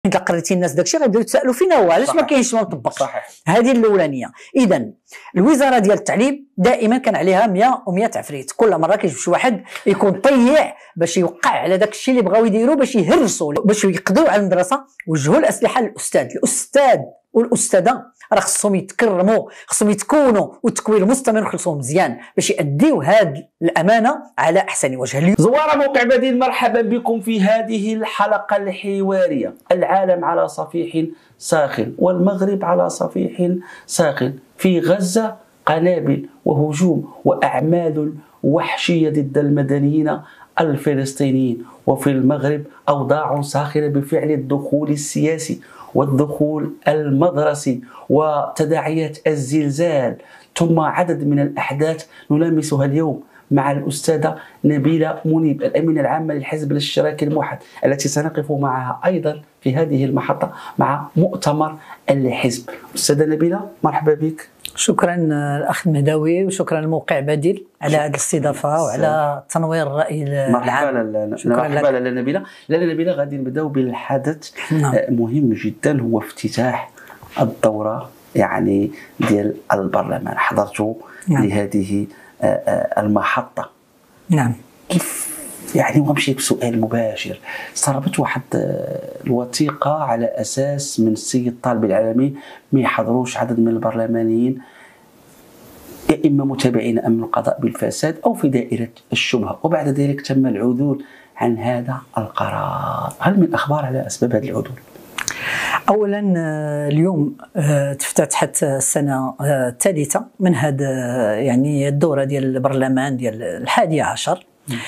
انت قريتي الناس داكشي غيبداو يتسالوا فينا هو علاش ما كاينش ما مطبقش. صحيح. هذه الاولانيه. اذا الوزاره ديال التعليم دائما كان عليها 100 و100 عفريت، كل مره كيجي شي واحد يكون طيع باش يوقع على داك الشيء اللي بغاو يديروا باش يهرسوا باش يقضوا على المدرسه. وجهوا الاسلحه للاستاذ والاستاذه راه خصهم يتكرموا، خصهم يتكونوا والتكوين المستمر خصهم مزيان باش يأديوا هذه الامانه على احسن وجه. زوار موقع بديل، مرحبا بكم في هذه الحلقه الحواريه. العالم على صفيح ساخن والمغرب على صفيح ساخن، في غزه قنابل وهجوم واعمال وحشيه ضد المدنيين الفلسطينيين، وفي المغرب اوضاع ساخنه بفعل الدخول السياسي والدخول المدرسي وتداعيات الزلزال، ثم عدد من الأحداث نلامسها اليوم مع الأستاذة نبيلة منيب، الأمينة العامة للحزب الاشتراكي الموحد، التي سنقف معها أيضا في هذه المحطة مع مؤتمر الحزب. أستاذة نبيلة، مرحبا بك. شكرا الأخ المهداوي، وشكرا الموقع بديل على هذه الاستضافة وعلى تنوير الرأي العام. مرحبا لاله نبيلة. لاله نبيلة، غادي نبداو بالحدث مهم جدا، هو افتتاح الدورة يعني ديال البرلمان. حضرتوا لهذه المحطة. نعم. كيف يعني وامشي بسؤال مباشر، صربت واحد الوثيقة على أساس من السيد طالب العالمي ما يحضروش عدد من البرلمانيين، يا إما متابعين أمن القضاء بالفساد أو في دائرة الشبهة، وبعد ذلك تم العدول عن هذا القرار. هل من أخبار على أسباب هذا العدول؟ اولا اليوم تفتتحت السنه الثالثه من هذا يعني الدوره ديال البرلمان ديال 11.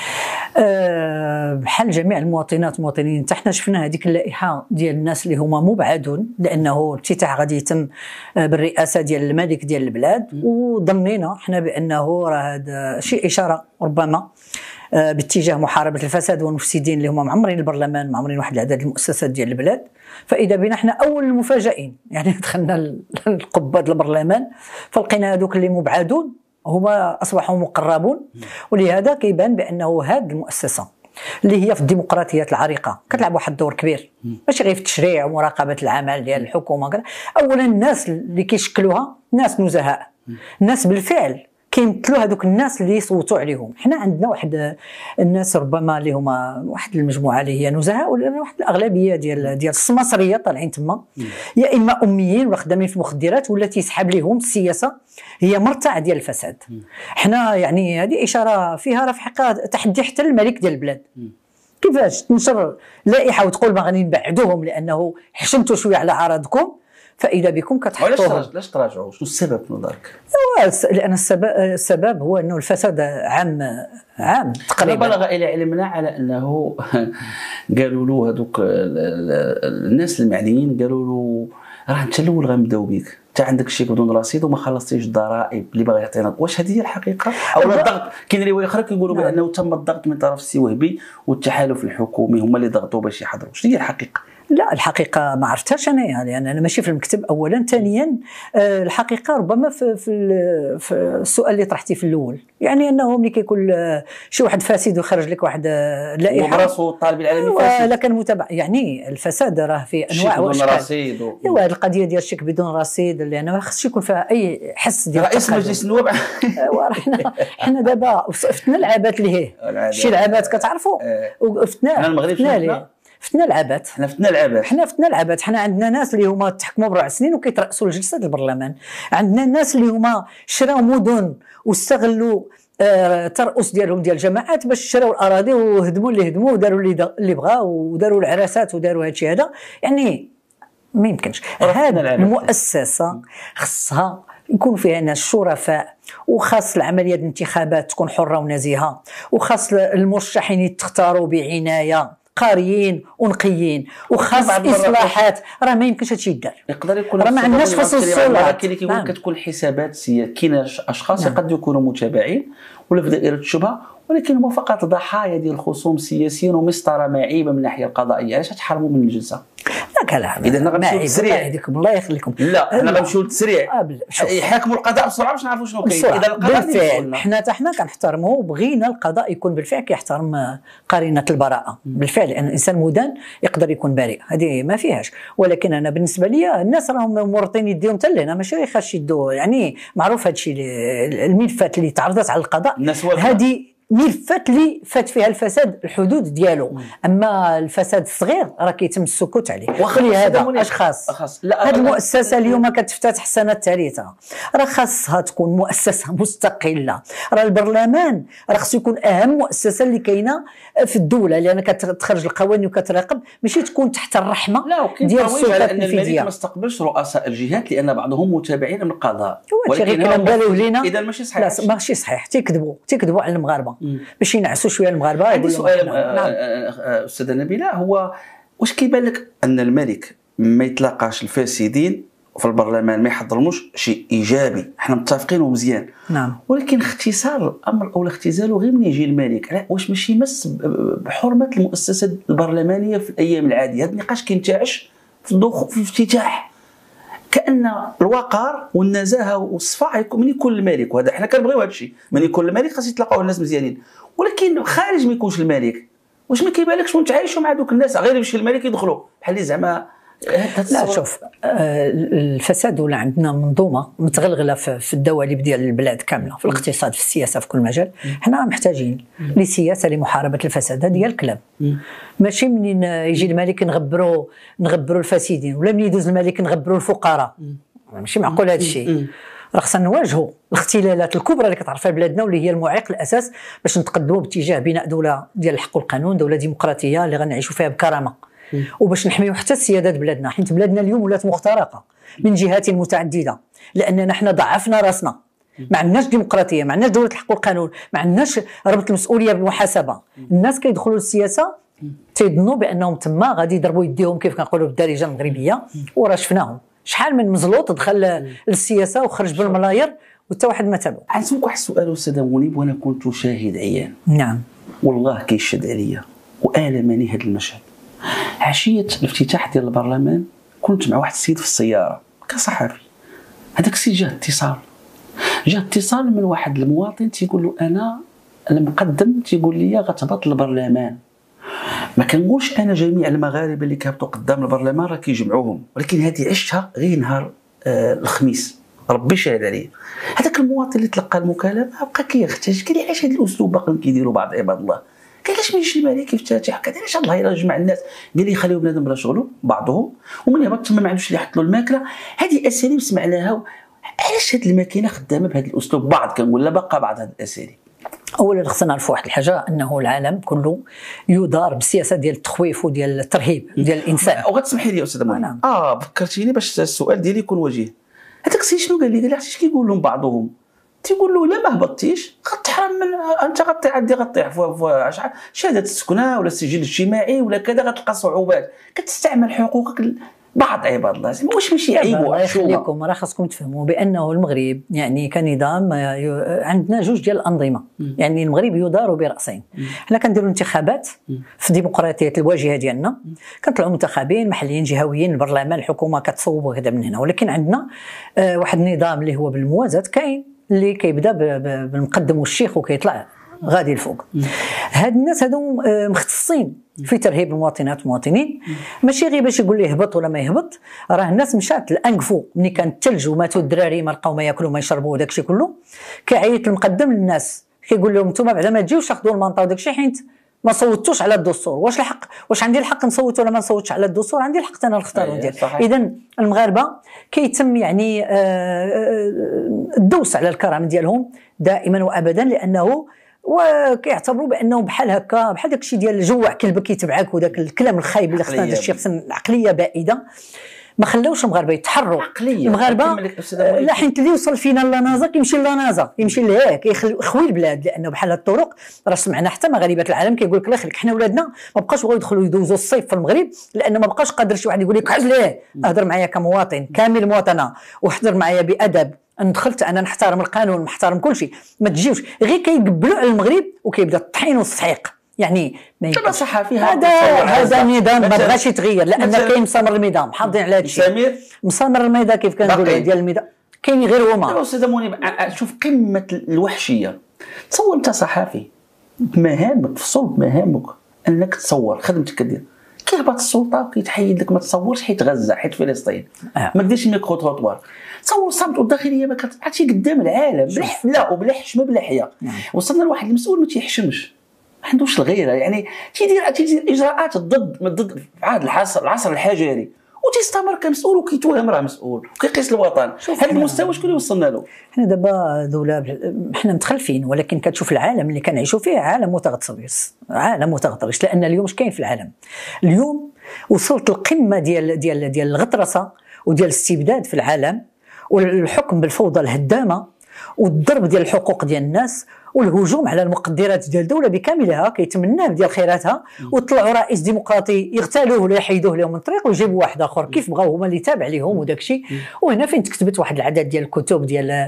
بحال جميع المواطنات والمواطنين حنا شفنا هذيك اللائحه ديال الناس اللي هما مبعدون، لانه الافتتاح غادي يتم بالرئاسه ديال الملك ديال البلاد، وظنينا حنا بانه راه هذا شي اشاره ربما باتجاه محاربه الفساد والمفسدين اللي هما معمرين البرلمان، معمرين واحد العدد المؤسسات ديال البلاد. فاذا بنا حنا اول المفاجئين، يعني دخلنا القبه ديال البرلمان فلقينا هذوك اللي مبعدون هما اصبحوا مقربون، ولهذا كيبان بانه هذه المؤسسه اللي هي في الديمقراطيات العريقه كتلعب واحد الدور كبير، ماشي غير في التشريع ومراقبه العمل ديال الحكومه. اولا الناس اللي كيشكلوها ناس نزهاء، الناس بالفعل كيمثلوا هذوك الناس اللي يصوتوا عليهم. حنا عندنا واحد الناس ربما اللي هما واحد المجموعه اللي هي نزهاء، ولا واحد الاغلبيه ديال السماسريه طالعين تما، يا اما اميين ولا خدامين في المخدرات، ولا تيسحب لهم السياسه هي مرتع ديال الفساد. حنا يعني هذه اشاره فيها راه في حقيقه تحدي حتى للملك ديال البلاد. كيفاش تنشر لائحه وتقول ما غادي نبعدوهم لانه حشمتوا شويه على عرضكم، فاذا بكم كتحطوهم. علاش تراجعوا؟ شنو السبب في نظرك؟ لان السبب هو انه الفساد عام تقريبا. بلغ الى علمنا على انه قالوا له هذوك الناس المعنيين، قالوا له راه انت الاول غنبداو بك، انت عندك الشيك بدون رصيد وما خلصتيش الضرائب اللي باغي يعطينا. واش هذه هي الحقيقه او الضغط؟ كاين روايه اخرى كيقولوا بانه تم الضغط من طرف السي وهبي والتحالف الحكومي هما اللي ضغطوا باش يحضروا. شنو هي الحقيقه؟ لا الحقيقه ما عرفتهاش انا، يعني انا ماشي في المكتب اولا. ثانيا الحقيقه ربما في السؤال اللي طرحتيه في الاول، يعني انه ملي كيكون شي واحد فاسد ويخرج لك واحد لائحه وبراسو الطالب العالمي فاسد، ولا كان متابع. يعني الفساد راه في انواع واشكال. ايوا هذه القضيه ديال الشيك بدون رصيد اللي انا ما خصش يكون فيها اي حس ديال رئيس مجلس النواب. حنا دابا فتنا العابات اللي هي شي لعابات كتعرفوا وفتنا المغرب فتنا العبات. حنا فتنا العبات. حنا عندنا ناس اللي هما تحكموا ب4 سنين وكيترأسوا لجلسه البرلمان، عندنا الناس اللي هما شراو مدن واستغلوا ترأس ديالهم ديال الجماعات باش شراو الاراضي وهدموا اللي هدموا وداروا اللي بغاو وداروا العراسات وداروا هادشي هذا. يعني ما يمكنش. هذه المؤسسه خصها يكون فيها ناس شرفاء، وخاص العمليه الانتخابات تكون حره ونزيهه، وخاص المرشحين يتختاروا بعنايه قاريين ونقيين، وخاص اصلاحات. راه ما يمكنش هادشي يدار. يقدر يكون راه ما عندناش خاص الصلاح. كاين اللي كيقول كتكون حسابات سياسيه، كاين اشخاص قد يكونوا متابعين ولا في دائره الشبهه ولكن هما فقط ضحايا ديال الخصوم السياسيين ومسطره معيبه من الناحيه القضائيه. علاش تحرموا من الجلسه؟ لا كلام اذا غنمشيو للتسريع. يهديكم الله يخليكم. لا حنا غنمشيو للتسريع، يحاكموا القضاء بسرعه باش نعرفوا شنو كاين. اذا القضاء بالفعل حنا كنحترموه وبغينا القضاء يكون بالفعل كيحترم قرينه البراءه بالفعل، لان الانسان مدان يقدر يكون بريء، هذه ما فيهاش. ولكن انا بالنسبه لي الناس راهم مورطين يديهم حتى لهنا، ماشي خاص يدوا، يعني معروف هذا الشيء. الملفات اللي تعرضت على القضاء هذه ملفات اللي فات فيها الفساد الحدود ديالو، اما الفساد الصغير راه كيتم السكوت عليه. ولهذا اشخاص هذه المؤسسه اليوم كتفتتح السنه الثالثه، راه خاصها تكون مؤسسه مستقله. راه البرلمان راه خصو يكون اهم مؤسسه اللي كاينه في الدوله، لان كتخرج القوانين وكتراقب، ماشي تكون تحت الرحمه ديال السلطات التنفيذيه. ما استقبلش رؤساء الجهات لان بعضهم متابعين من القضاء، ولكن كنبالوا لينا اذا ماشي صحيح. لا ماشي صحيح، تيكذبوا على المغاربه باش ينعسوا شويه المغاربه. عندي سؤال استاذه نبيله، هو واش كيبان لك ان الملك ما يتلاقاش الفاسدين في البرلمان، ما يحضرموش شيء ايجابي؟ احنا متفقين ومزيان، نعم، ولكن اختصار الامر او اختزاله غير من يجي الملك، واش ماشي يمس بحرمه المؤسسه البرلمانيه في الايام العاديه؟ هذا النقاش كينتعش في افتتاح، كان الوقار والنزاهه والصفاء من يكون الملك، وهذا حنا كنبغيو هذا الشيء، من يكون الملك خاص يتلاقاو الناس مزيانين. ولكن خارج ما يكونش الملك، واش ما كيبانلكش ونتعايشوا مع دوك الناس غير يمشي الملك يدخلوا بحال اللي زعما؟ لا شوف، الفساد ولا عندنا منظومه متغلغله في الدواليب ديال البلاد كامله، في الاقتصاد، في السياسه، في كل مجال. حنا محتاجين لسياسه لمحاربه الفساد، هذا هي الكلام. ماشي منين يجي الملك نغبروا الفاسدين، ولا منين يدوز الملك نغبروا الفقراء. ماشي معقول هذا الشيء. راه خصنا نواجهوا الاختلالات الكبرى اللي كتعرفها بلادنا، واللي هي المعيق الاساس باش نتقدموا باتجاه بناء دوله ديال الحق والقانون، دوله ديمقراطيه اللي غنعيشوا فيها بكرامه، وباش نحميو حتى السياده بلادنا، حيت بلادنا اليوم ولات مخترقه من جهات متعدده، لاننا حنا ضعفنا راسنا، ما عندناش ديمقراطيه، ما عندناش دوله الحق والقانون، ما عندناش ربط المسؤوليه بالمحاسبه. الناس كيدخلوا للسياسه تيظنوا بانهم تما غادي يضربوا يديهم كيف كنقولوا بالدارجه المغربيه، وراه شفناهم شحال من مزلوط دخل للسياسه وخرج بالملاير وحتى واحد ما تابعو. عندك واحد السؤال استاذ منيب، وانا كنت شاهد عيان. نعم والله كيشد عليا والمني هذا المشهد. عشيه الافتتاح ديال البرلمان كنت مع واحد السيد في السياره كصحفي، هذاك السيد جا اتصال من واحد المواطن تيقول له انا المقدم تيقول لي غتهبط البرلمان. ما كنقولش انا جميع المغاربه اللي كيهبطوا قدام البرلمان راه كيجمعوهم، ولكن هذه عشتها غير نهار الخميس، ربي شاهد عليه. هذاك المواطن اللي تلقى المكالمه بقى كيختج، قال لي علاش هذا الاسلوب باقي كيديروا بعض عباد الله؟ قال علاش ما يجيش الملك يفتتح كذا؟ علاش الله يجمع الناس؟ قال لي خليو بنادم بلا شغلو بعضهم، ومن يهبط تما ما عندوش اللي يحط له الماكله. هذه اساليب سمعناها، علاش هذه الماكينه خدامه بهذا الاسلوب؟ بعض كنقول لا باقا بعض هذه الاساليب. اولا خصنا نعرفوا واحد الحاجه، انه العالم كله يدار بالسياسه ديال التخويف وديال الترهيب ديال الانسان. وغتسمحي لي استاذه منى، نعم. فكرتيني باش السؤال ديالي يكون وجيه. هذاك السيد شنو قال لي؟ قال لي عرفتي كيقول لهم بعضهم، تيقول له لا ما هبطتيش غتحرم من انت غطيح في شهاده السكنه ولا السجل الاجتماعي ولا كذا، غتلقى صعوبات، كتستعمل حقوقك. بعض عباد الله واش ماشي عيب؟ الله يخليكم، راه خاصكم تفهموا بانه المغرب يعني كنظام عندنا جوج ديال الانظمه، يعني المغرب يدار براسين. حنا كنديروا انتخابات في ديمقراطيه الواجهه ديالنا، كنطلعوا منتخبين محليين جهويين، البرلمان الحكومه كتصوب وكذا من هنا. ولكن عندنا واحد النظام اللي هو بالموازاه كاين، اللي كيبدا بالمقدم والشيخ وكيطلع غادي الفوق. هاد الناس هادو مختصين في ترهيب المواطنات والمواطنين، ماشي غير باش يقول لي يهبط ولا ما يهبط. راه الناس مشات لانقفوا ملي كان الثلج وماتوا الدراري ما لقاو ما ياكلوا ما يشربوا وداك الشيء كله، كيعيط المقدم للناس كيقول لهم انتم بعدا ما تجيوش تاخذوا المنطقه وداك الشيء حيت ما صوتوش على الدستور. واش الحق؟ واش عندي الحق نصوت ولا ما نصوتش على الدستور؟ عندي الحق انا نختار ندير. اذا المغاربه كيتم يعني الدوس على الكرامه ديالهم دائما وابدا، لانه وكيعتبروا بانه بحال هكا، بحال داك الشيء ديال جوع كلبك يتبعك وداك الكلام الخايب اللي خصنا هذا الشيء، خصنا العقليه بائده. ما خلاوش المغاربه يتحروا. المغاربه لا حيت اللي يوصل فينا لنازا كيمشي لنازا، يمشي لهاك يخوي البلاد، لانه بحال هاد الطرق راه سمعنا حتى مغاربه العالم كيقول لك الله يخليك حنا ولادنا ما بقاش بغاو يدخلوا يدوزوا الصيف في المغرب، لانه ما بقاش قادر شي واحد يقول لك عزل ليه. اهضر معايا كمواطن كامل مواطنه، واحضر معايا بادب دخلت انا نحترم القانون نحترم كل شيء، ما تجيوش غير كيقبلوا على المغرب وكيبدا الطحين والصحيق. يعني دابا صحفي هذا نظام ما بغاش يتغير، لان كاين مسامر الميدان محافظين على هذا الشيء. مسامر الميدان كيف كنقولوا ديال الميدان كاين غير هما. دابا استاذ منيب شوف قمه الوحشيه. تصور انت صحفي مهامك في صلب مهامك انك تصور خدمتك كدير، كيهبط السلطه كيتحيد لك ما تصورش حيت غزه حيت فلسطين ما ديرش ميكرو تروطوار. تصور الصمت والداخليه ما كتعطيش قدام العالم لا وبلا حشمه بلا حياه. وصلنا لواحد المسؤول ما تيحشمش، ما عندوش الغيره، يعني تيدير اجراءات ضد في عهد العصر الحجري وتيستمر كمسؤول وكيتوهم راه مسؤول وكيقيس الوطن. هذا المستوى شكون اللي وصلنا له؟ حنا دابا دوله حنا متخلفين، ولكن كتشوف العالم اللي كنعيشوا فيه عالم متغطرس، عالم متغطرس. لان اليوم اش كاين في العالم؟ اليوم وصلت القمه ديال الغطرسه وديال الاستبداد في العالم، والحكم بالفوضى الهدامه والضرب ديال الحقوق ديال الناس والهجوم على المقدرات ديال الدوله بكاملها كيتمناه ديال خيراتها، وطلعوا رئيس ديمقراطي يغتالوه ولا يحيدوه لهم من الطريق ويجيبوا واحد اخر كيف بغاو هما اللي تابع ليهم وداك الشيء. وهنا فين تكتبت واحد العدد ديال الكتب ديال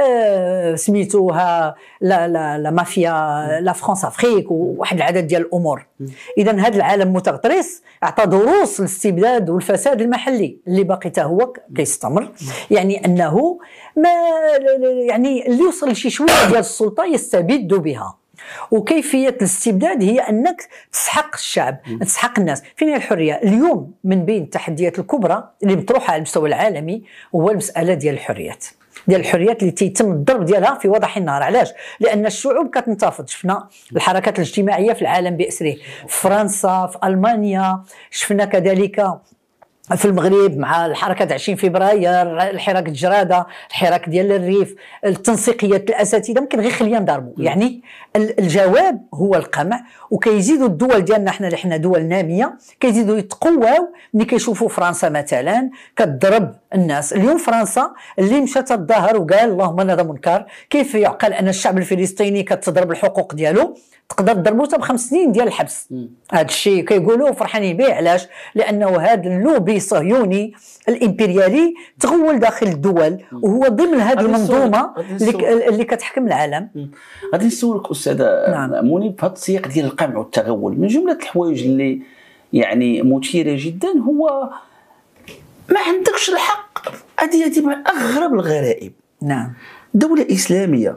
سميتوها لا مافيا لا فرانس افريك وواحد العدد ديال الامور. اذا هذا العالم متغطرس اعطى دروس الاستبداد والفساد المحلي اللي باقي حتى هو كيستمر. يعني انه ما يعني اللي يوصل لشي شويه ديال السلطه يستبد بها. وكيفيه الاستبداد هي انك تسحق الشعب، تسحق الناس. فين هي الحريه؟ اليوم من بين التحديات الكبرى اللي مطروحه على المستوى العالمي هو المساله ديال الحريات، ديال الحريات اللي تيتم الضرب ديالها في وضح النهار. علاش؟ لان الشعوب كتنتفض. شفنا الحركات الاجتماعيه في العالم باسره، في فرنسا، في المانيا، شفنا كذلك في المغرب مع الحركه 20 فبراير، الحراك الجراده، الحراك ديال الريف، التنسيقيات الاساتذه. ممكن غير خلينا نضربوا. يعني الجواب هو القمع. وكيزيدوا الدول ديالنا حنا اللي حنا دول ناميه كيزيدوا يتقواو ملي كيشوفوا فرنسا مثلا كتضرب الناس. اليوم فرنسا اللي مشات تظاهر وقال اللهم هذا منكر، كيف يعقل ان الشعب الفلسطيني كتضرب الحقوق ديالو؟ تقدر تضربو حتى ب5 سنين ديال الحبس. هذا الشيء كيقولوا فرحانين به. علاش؟ لانه هذا اللوبي الصهيوني الامبريالي تغول داخل الدول وهو ضمن هذه المنظومه اللي كتحكم العالم. غادي نسولك استاذ منيب في هذا السياق ديال القمع والتغول، من جمله الحوايج اللي يعني مثيره جدا هو ما عندكش الحق. هذه من اغرب الغرائب. نعم. دوله اسلاميه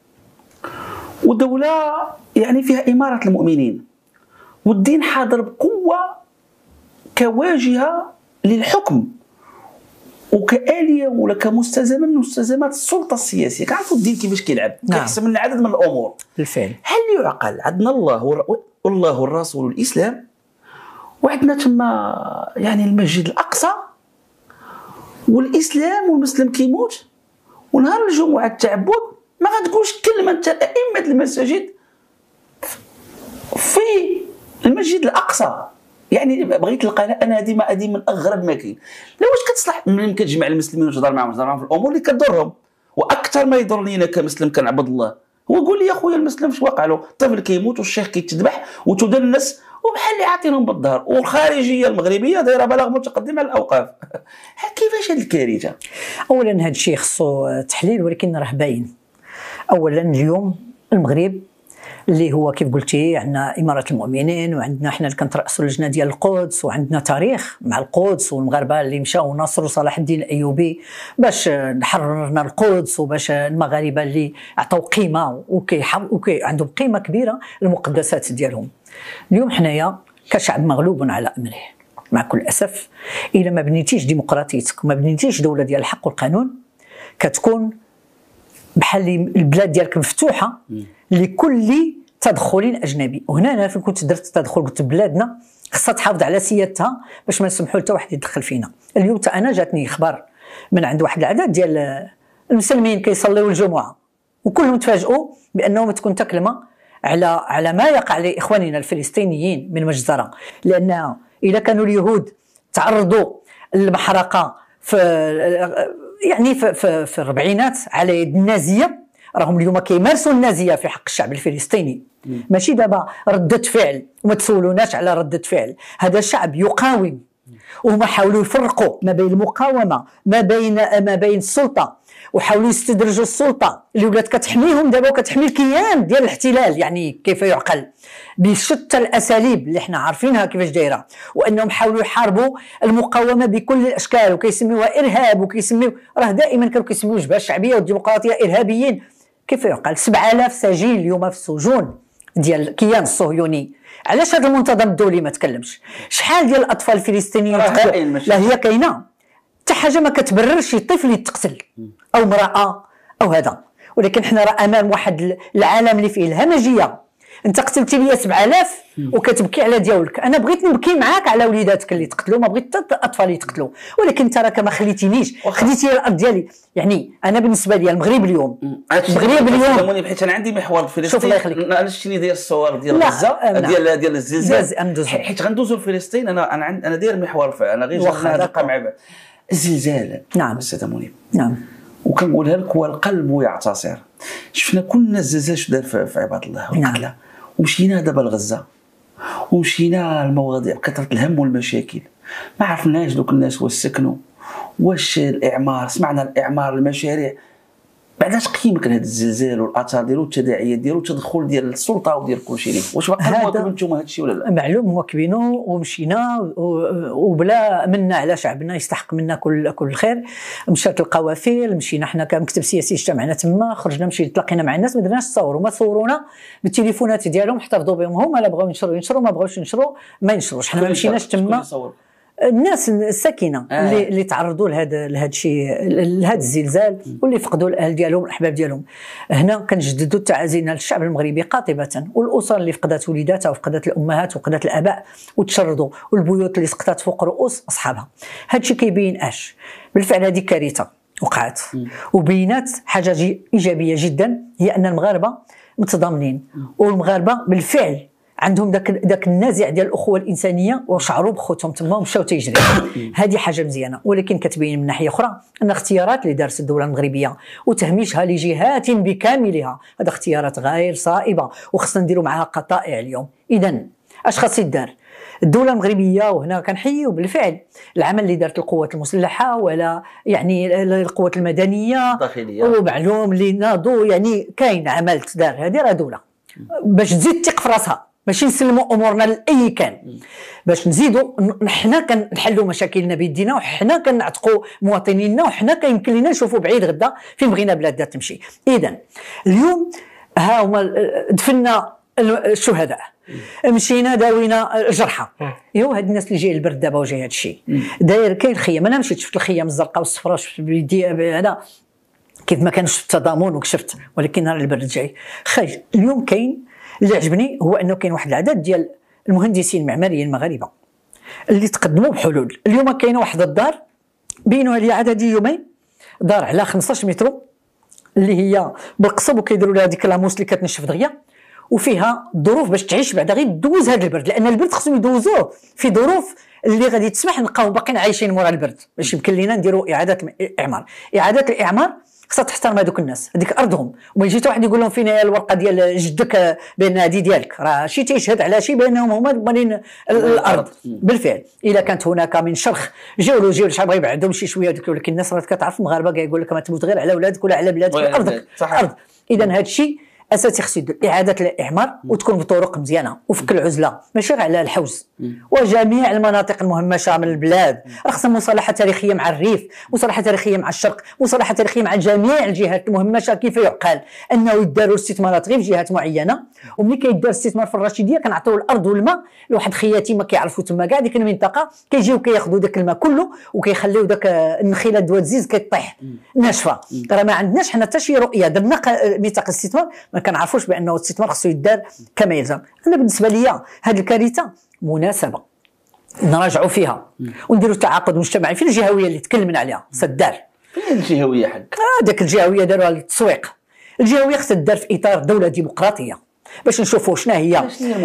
ودولة يعني فيها إمارة المؤمنين والدين حاضر بقوة كواجهة للحكم وكآلية ولا كمستلزمة من مستلزمات السلطة السياسية. كنعرفوا الدين كيفاش كيلعب، كيحسم لنا عدد من الأمور. بالفعل. هل يعقل عندنا الله والرسول والإسلام، وعندنا تما يعني المسجد الأقصى والإسلام والمسلم كيموت، ونهار الجمعة التعبد ما غتقولش كلمه انت ائمه المساجد في المسجد الاقصى. يعني بغيت تلقى انا هذه من اغرب ما كاين. لا واش كتصلح ملي كتجمع المسلمين وتهضر معاهم في الامور اللي كضرهم؟ واكثر ما يضرني انا كمسلم كنعبد الله هو قول لي يا خويا المسلم واش واقع له؟ الطفل كيموت والشيخ كيتذبح وتدنس وبحال اللي عاطينهم بالظهر، والخارجيه المغربيه دايره بلاغ متقدم على الاوقاف. كيفاش هذه الكارثه؟ اولا هذا الشيء خصو تحليل ولكن راه باين. اولا اليوم المغرب اللي هو كيف قلتي عندنا اماره المؤمنين، وعندنا حنا اللي كنترأسوا اللجنه ديال القدس، وعندنا تاريخ مع القدس والمغاربه اللي مشاو وناصروا صلاح الدين الايوبي باش نحررنا القدس، وباش المغاربه اللي عطاو قيمه عندهم قيمه كبيره للمقدسات ديالهم. اليوم حنايا كشعب مغلوب على امره مع كل اسف. الا ما بنيتيش ديمقراطيتك وما بنيتيش دوله ديال الحق والقانون كتكون بحال البلاد ديالك مفتوحه لكل تدخل اجنبي. وهنا انا فين كنت درت تدخل قلت بلادنا خصها تحافظ على سيادتها باش ما نسمحوا حتى واحد يدخل فينا. اليوم حتى انا جاتني خبر من عند واحد العدد ديال المسلمين كيصليوا الجمعه وكلهم تفاجئوا بانه تكون كلمه على ما يقع لاخواننا الفلسطينيين من مجزره. لان اذا كانوا اليهود تعرضوا للمحرقه في الربعينات على يد النازيه، راهم اليوم كيمارسوا النازيه في حق الشعب الفلسطيني. ماشي دابا ردة فعل وما تسولوناش على ردة فعل. هذا شعب يقاوم وهما حاولوا يفرقوا ما بين المقاومه ما بين السلطه، وحاولوا يستدرجوا السلطه اللي ولات كتحميهم دابا وكتحمي الكيان ديال الاحتلال. يعني كيف يعقل بشتى الاساليب اللي حنا عارفينها كيفاش دايره، وانهم حاولوا يحاربوا المقاومه بكل الاشكال وكيسميوها ارهاب وكيسميو راه دائما كانوا كيسميو الجبهه الشعبيه والديمقراطيه ارهابيين. كيف يعقل 7000 سجين اليوم في السجون ديال الكيان الصهيوني. علاش هذا المنتظم الدولي ما تكلمش؟ شحال ديال الاطفال الفلسطينيين لا هي كاينه حتى حاجه ما كتبررش طفل يتقتل او امراه او هذا، ولكن حنا راه امام واحد العالم اللي فيه الهمجيه. انت قتلتي لي 7000 وكتبكي على ديالك، انا بغيت نبكي معاك على وليداتك اللي تقتلوا، ما بغيت حتى الاطفال يتقتلوا، ولكن انت راك ما خليتينيش، خديتي الارض ديالي. يعني انا بالنسبه لي المغرب اليوم حيت انا عندي محور فلسطين، انا شتيني داير الصور ديال غزه ديال الزلزال، حيت غندوزو لفلسطين. انا داير محور انا غير نبقى مع الزلزال. نعم استاذ منيب، نعم، وكنقولها لك والقلب يعتصر. شفنا كلنا الزلزال شو دار في عباد الله والقتلى. نعم. ومشينا دابا لغزه ومشينا المواضيع كثره الهم والمشاكل، ما عرفناش دوك الناس واش سكنوا، واش الاعمار، سمعنا الاعمار المشاريع. بعداش قيمك لهذا الزلزال والاثار ديالو والتداعيات ديالو والتدخل ديال السلطه وديال كلشي ليه؟ واش باقي مواكبين نتوما هذا الشيء ولا لا؟ معلوم مواكبينه، ومشينا وبلا منا على شعبنا يستحق منا كل خير. مشات القوافل، مشينا حنا كمكتب سياسي اجتمعنا تما، خرجنا مشينا تلاقينا مع الناس، ما درناش تصوروا، ما صورونا بالتليفونات ديالهم، احتفظوا بهم هما، لا بغاو ينشروا ما بغاوش ينشروا ما ينشروش. حنا ما مشيناش تما، الناس الساكنه اللي تعرضوا لهذا الشيء، لهذا الزلزال، واللي فقدوا الاهل ديالهم والاحباب ديالهم. هنا كنجددوا تعازينا للشعب المغربي قاطبه، والاسر اللي فقدت وليداتها وفقدت الامهات وفقدت الاباء وتشردوا، والبيوت اللي سقطت فوق رؤوس اصحابها. هذا الشيء كيبين بالفعل هذه كارثه وقعت، وبينات حاجه ايجابيه جدا، هي ان المغاربه متضامنين، والمغاربه بالفعل عندهم داك النازع ديال الاخوه الانسانيه، وشعروا بخوتهم تما ومشاو تيجري. هذه حاجه مزيانه، ولكن كتبين من ناحيه اخرى ان اختيارات اللي دارت الدوله المغربيه وتهميشها لجهات بكاملها هذا اختيارات غير صائبه، وخصنا نديروا معها قطائع اليوم. اذا اش خاص يدار؟ الدوله المغربيه، وهنا كنحييو بالفعل العمل اللي دارت القوات المسلحه ولا يعني القوات المدنيه الداخليه، ومعلوم اللي ناضوا، يعني كاين عمل تدار. هذه راه دوله باش تزيد تثق في راسها، ماشي نسلموا امورنا لاي كان، باش نزيدوا حنا كنحلوا مشاكلنا بيدينا، وحنا كنعتقوا مواطنينا، وحنا كيمكن لنا نشوفوا بعيد غدا فين بغينا بلادنا تمشي. اذا اليوم ها هما دفنا الشهداء، مشينا داوينا الجرحى. ايوا هاد الناس اللي جاي البرد دابا وجاي هذا الشيء داير، كاين الخيام. انا مشيت شفت الخيام الزرقاء والصفراء، شفت بيدي هذا كيف ما كانش في التضامن وكشفت، ولكن نهار البرد جاي خرج. اليوم كاين اللي عجبني هو انه كاين واحد العدد ديال المهندسين المعماريين المغاربه اللي تقدموا بحلول. اليوم كاينه واحد الدار بينوا لي عدد يومين، دار على 15 متر اللي هي بالقصب، وكيديروا لها ديك لاموس اللي كتنشف دغيا، وفيها ظروف باش تعيش بعدا غير دوز هذا البرد، لان البرد خصهم يدوزوه في ظروف اللي غادي تسمح نبقاو باقيين عايشين مورا البرد، باش يمكن لينا نديروا اعاده الاعمار. اعاده الاعمار خصها تحترم هذوك الناس، هذيك ارضهم، وما يجي حتى واحد يقول لهم فين هي الورقه ديال جدك بان هذه ديالك، راه شي تيشهد على شي بانهم هما ضامنين الارض. بالفعل اذا كانت هناك من شرخ جيولوجي شحال بغا يبعدهم شي شويه، ولكن الناس راه كتعرف المغاربه كاع يقول لك ما تموت غير على اولادك ولا على بلادك، ارضك ارض. اذا هذا الشيء اساسي خصو يدير اعاده الاعمار، وتكون بطرق مزيانه وفك العزله، ماشي غير على الحوز وجميع المناطق المهمشه من البلاد. خصنا مصالحه تاريخيه مع الريف، مصالحه تاريخيه مع الشرق، مصالحه تاريخيه مع جميع الجهات المهمشه. كيف يعقل انه يداروا استثمارات غير في جهات معينه، وملي كيدار استثمار في الرشيديه كنعطيو الارض والماء لواحد خياتي ما كيعرفوا تما كاع ديك المنطقه، كيجيو كياخذوا داك الماء كله وكيخليو داك النخيله دوازيز كيطيح ناشفه. راه ما عندناش حنا حتى شي رؤيه، درنا ميثاق الاستثمار ما كنعرفوش بانه الاستثمار خصو يدار كما يلزم. انا بالنسبه لي هذه الكارثه مناسبه نراجعوا فيها ونديروا تعاقد مجتمعي في الجهويه اللي تكلمنا عليها. سدار فين الجهويه حق داك الجهويه داروها للتسويق. الجهويه خصها تدار في اطار دوله ديمقراطيه باش نشوفوا شنو هي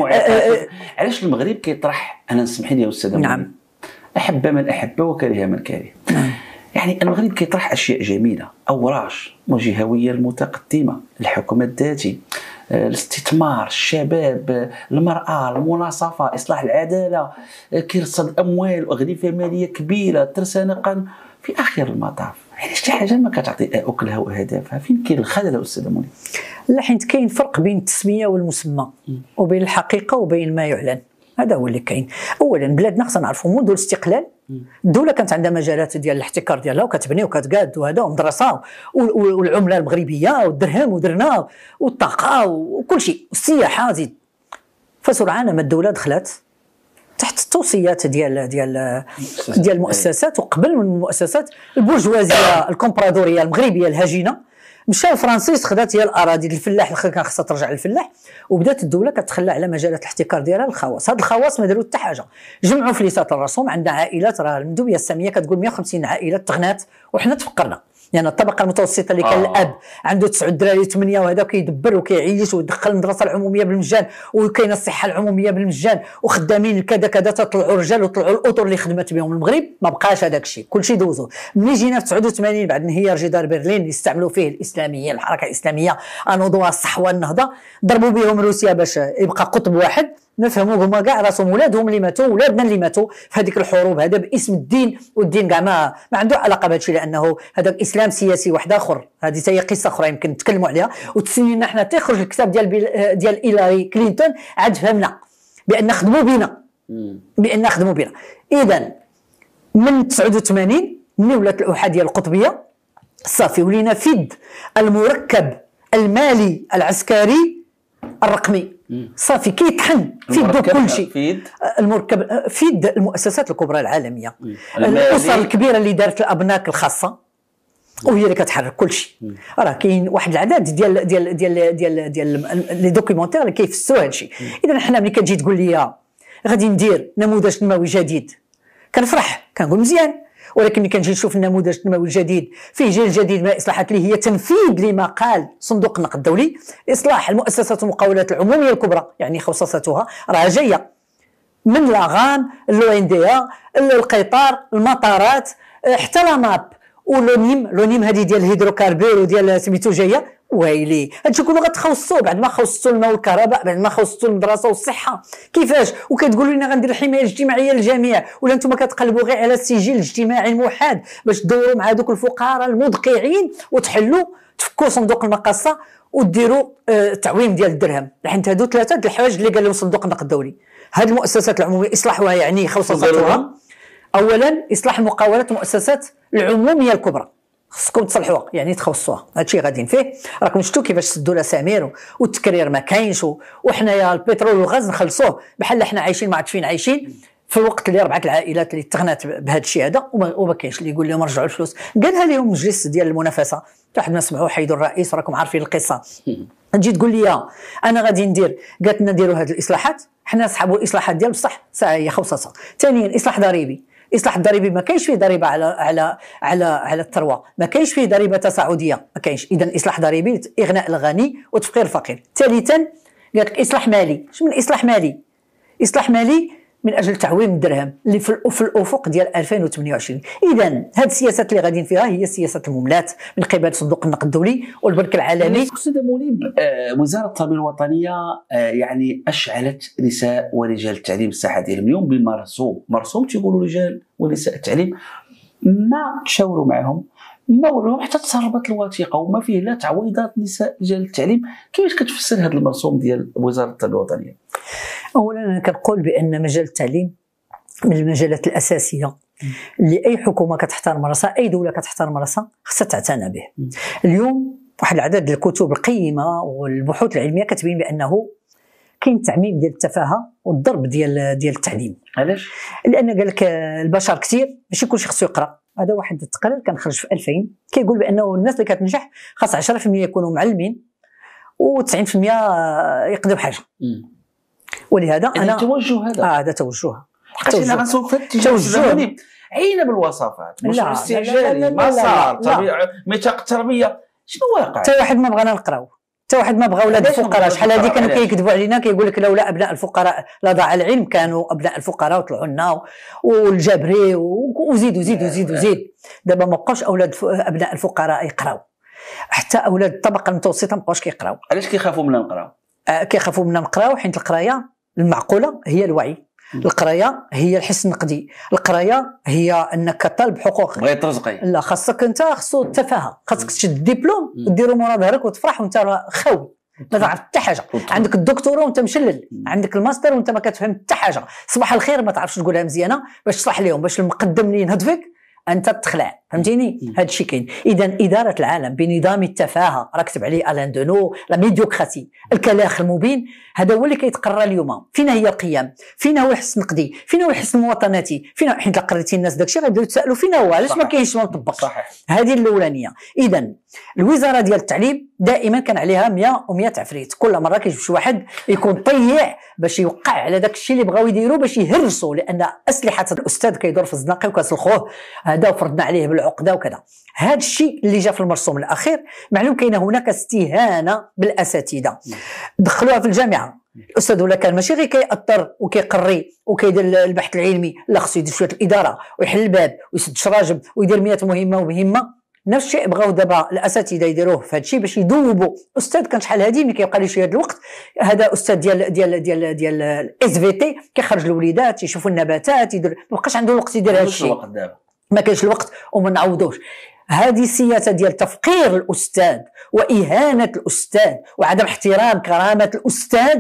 علاش المغرب كيطرح. انا نسمح لي يا استاذ، نعم، احب من احب وكره من كره. يعني المغرب كيطرح اشياء جميله، اوراش الجهويه المتقدمه، الحكم الذاتي، الاستثمار، الشباب، المراه، المناصفه، اصلاح العداله، كيرصد اموال واغلفه ماليه كبيره، ترسانه قانون. في اخر المطاف يعني شي حاجه ما كتعطي اكلها واهدافها. فين كاين الخلل استاذ منير؟ لا، حيت كاين فرق بين التسميه والمسمى وبين الحقيقه وبين ما يعلن. هذا هو اللي كاين. اولا بلادنا خصنا نعرفوا منذ الاستقلال الدوله كانت عندها مجالات ديال الاحتكار ديالها وكتبني وكتقاد وهذا ومدرسه والعمله المغربيه والدرهم ودرنا والطاقه وكل شيء والسياحه زيد. فسرعان ما الدوله دخلت تحت التوصيات ديال المؤسسات، وقبل من المؤسسات البرجوازيه الكومبرادوريه المغربيه الهجينه مشى الفرنسيس خدات هي الاراضي الفلاح اللي كان خصها ترجع للفلاح، وبدات الدوله كتخلى على مجالات الاحتكار ديالها للخواص. هاد الخواص ما داروا حتى حاجه، جمعوا فليسات الرسوم. عندنا عائلات راه المندوبيه الساميه كتقول 150 عائله تغنات وحنا تفقرنا. يعني الطبقه المتوسطه اللي كان الاب عنده 9 دراري 8 وهذا كيدبر وكيعيش ويدخل المدرسه العموميه بالمجان وكاينه الصحه العموميه بالمجان وخدامين كذا كذا، تطلعوا رجال وطلعوا الاطر اللي خدمت بهم المغرب. ما بقاش هذاك الشيء، كلشي دوزو. ملي جينا في 89 بعد انهيار جدار برلين اللي استعملوا فيه الاسلاميين الحركه الاسلاميه انوضوا الصحوه النهضه، ضربوا بهم روسيا باش يبقى قطب واحد. نفهموا هما كاع راسهم ولادهم اللي ماتوا ولادنا اللي ماتوا في هذيك الحروب، هذا باسم الدين، والدين كاع ما عنده علاقه بهذا الشيء، لانه هذا الاسلام سياسي واحد اخر. هذه هي قصه اخرى يمكن نتكلموا عليها. وتسنينا حنا تيخرج الكتاب ديال هيلاري كلينتون عاد فهمنا بان خدموا بنا اذا من 89 ملي ولات الاحاديه القطبيه صافي ولينا فد المركب المالي العسكري الرقمي صافي كيطحن في يدو كل شيء. المركب في يد المؤسسات الكبرى العالميه، الاسر الكبيره اللي دارت الابناك الخاصه وهي اللي كتحرك كل شيء. راه كاين واحد العدد ديال لي دوكيومونتير اللي كيفسروا هذا الشيء. اذا حنا ملي كتجي تقول لي غادي ندير نموذج تنموي جديد كنفرح كنقول مزيان، ولكن ملي كنجي نشوف النموذج التنموي الجديد فيه جيل جديد من الاصلاحات اللي هي تنفيذ لما قال صندوق النقد الدولي، اصلاح المؤسسات والمقاولات العموميه الكبرى يعني خصصتها راه جايه من لاغام اللوينديا القطار المطارات حتى لا ماب ولونيم هذه ديال الهيدروكاربور وديال سميتو جايه. ويلي هادشي كله غتخصصوا بعد ما خصصوا الماء والكهرباء، بعد ما خصصوا المدرسه والصحه كيفاش، وكتقولوا لنا غندير الحمايه الاجتماعيه للجميع، ولا انتم كتقلبوا غير على السجل الاجتماعي الموحد باش تدوروا مع دوك الفقراء المدقعين وتحلوا تفكوا صندوق المقاصه وديروا تعويم ديال الدرهم. حيت هادو ثلاثه د الحوايج اللي قال لهم صندوق النقد الدولي. هاد المؤسسات العموميه اصلاحها يعني خصصتها. اولا اصلاح المقاولات والمؤسسات العموميه الكبرى خصكم تصلحوها يعني تخصصوها، هادشي غاديين فيه. راكم شفتوا كيفاش سدوا لسامير والتكرير ما كاينش، وحنايا البترول والغاز نخلصوه بحال حنا عايشين ما عاد فين عايشين في الوقت اللي 4 العائلات اللي تغنات بهذا الشيء هذا وما كاينش اللي يقول لهم رجعوا الفلوس. قالها لهم مجلس ديال المنافسه واحد ما سمعوا حيدوا الرئيس، راكم عارفين القصه. تجي تقول لي انا غادي ندير، قالت لنا نديروا هذه الاصلاحات، حنا نسحبوا الاصلاحات ديال بصح ساعه هي خصصها. ثانيا اصلاح ضريبي، الاصلاح الضريبي ما كاينش فيه ضريبه على الثروه، ما كاينش فيه ضريبه تصاعديه، ما كاينش. اذا اصلاح ضريبي اغناء الغني وتفقير الفقير. ثالثا قالت لك اصلاح مالي. شنو من اصلاح مالي؟ اصلاح مالي من اجل تعويم الدرهم اللي في الافق ديال 2028. اذا هذه السياسات اللي غاديين فيها هي سياسه المملات من قبل صندوق النقد الدولي والبنك العالمي. استاذ منيب، وزاره التربيه الوطنيه يعني اشعلت نساء ورجال التعليم الساحه ديالهم اليوم بمرسوم تيقولوا رجال ونساء التعليم ما تشاوروا معهم، ما وراهم حتى تسربت الوثيقه وما فيه لا تعويضات نساء رجال التعليم. كيفاش كتفسر هذا المرسوم ديال وزاره التربيه الوطنيه؟ اولا انا كنقول بان مجال التعليم من المجالات الاساسيه اللي اي حكومه كتحترم راسها، اي دوله كتحترم راسها خصها تعتنى به. اليوم واحد العدد الكتب القيمه والبحوث العلميه كتبين بانه كاين تعميم ديال التفاهه والضرب ديال التعليم. علاش؟ لان قال لك البشر كثير ماشي كلشي خصو يقرا. هذا واحد التقرير كان خرج في 2000 كيقول بانه الناس اللي كتنجح خاص 10% يكونوا معلمين و90% يقضيو بحاجه. ولهذا انا توجه هذا توجه حنا غنسوق في التوجه عينا بالوصفات مش استعجالي مسار طبيعي ميثاق التربيه. شنو واقع؟ حتى واحد ما بغانا نقراو، حتى واحد ما بغى ولاد الفقراء. شحال هذه كانوا كيكذبوا علينا كيقول لك لولا ابناء الفقراء لا ضاع العلم، كانوا ابناء الفقراء وطلعوا لنا والجبري وزيد. دابا ما بقاوش ابناء الفقراء يقراو، حتى اولاد الطبقه المتوسطه ما بقاوش كيقراو. علاش كيخافوا منا نقراو؟ كيخافوا منا نقراو حيت القرايه المعقوله هي الوعي، القرايه هي الحس النقدي، القرايه هي انك كطالب حقوق. بغيت رزقي، لا خاصك انت، خصو التفاهه، خاصك تشد الدبلوم وديرو مورا ظهرك وتفرح وانت خاوي ما تعرف حتى حاجه. عندك الدكتوراه وانت مشلل، عندك الماستر وانت ما كتفهم حتى حاجه. صباح الخير ما تعرفش تقولها مزيانه باش تشرح لهم، باش المقدم اللي ينهض فيك انت تخلع، فهمتيني؟ هذا الشيء كاين. اذا اداره العالم بنظام التفاهه راه كتب عليه الان دونو لا ميديوكراتي، الكلاخ المبين، هذا هو اللي كيتقرى اليوم. فينا هي القيم؟ فينا هو الحس النقدي؟ فينا هو الحس المواطناتي؟ فينا حيت قريتي الناس داكشي غيبداو يتسالوا فينا هو علاش ما كاينش ما مطبقش. صحيح. هذه الاولانيه. اذا الوزاره ديال التعليم دائما كان عليها 100 و100 عفريت، كل مره كيجيب شي واحد يكون طيع باش يوقع على داك الشيء اللي بغاو يديروا باش يهرسوا، لان اسلحه الاستاذ كيدور في الزناقي وكسلخوه هذا وفرضنا عليه بالعقده وكذا. هذا الشيء اللي جا في المرسوم الاخير معلوم كاينه هناك استهانه بالاساتذه. دخلوها في الجامعه، الاستاذ ولا كان ماشي غير كيأطر وكيقري وكيدير البحث العلمي، لا خصو يدير شويه الاداره ويحل الباب ويسد شراجم ويدير 100 مهمه ومهمه. نفس الشيء بغاو دابا الاساتذه يديروه في هذا الشيء باش يذوبوا. استاذ كان شحال هادي ملي كيبقى لي شويه الوقت، هذا استاذ ديال الاس في تي كيخرج الوليدات يشوفوا النباتات، يدير ما بقاش عنده الوقت يدير هذا الشيء، ما كاينش الوقت وما نعوضوش. هذه السياسه ديال تفقير الاستاذ واهانه الاستاذ وعدم احترام كرامه الاستاذ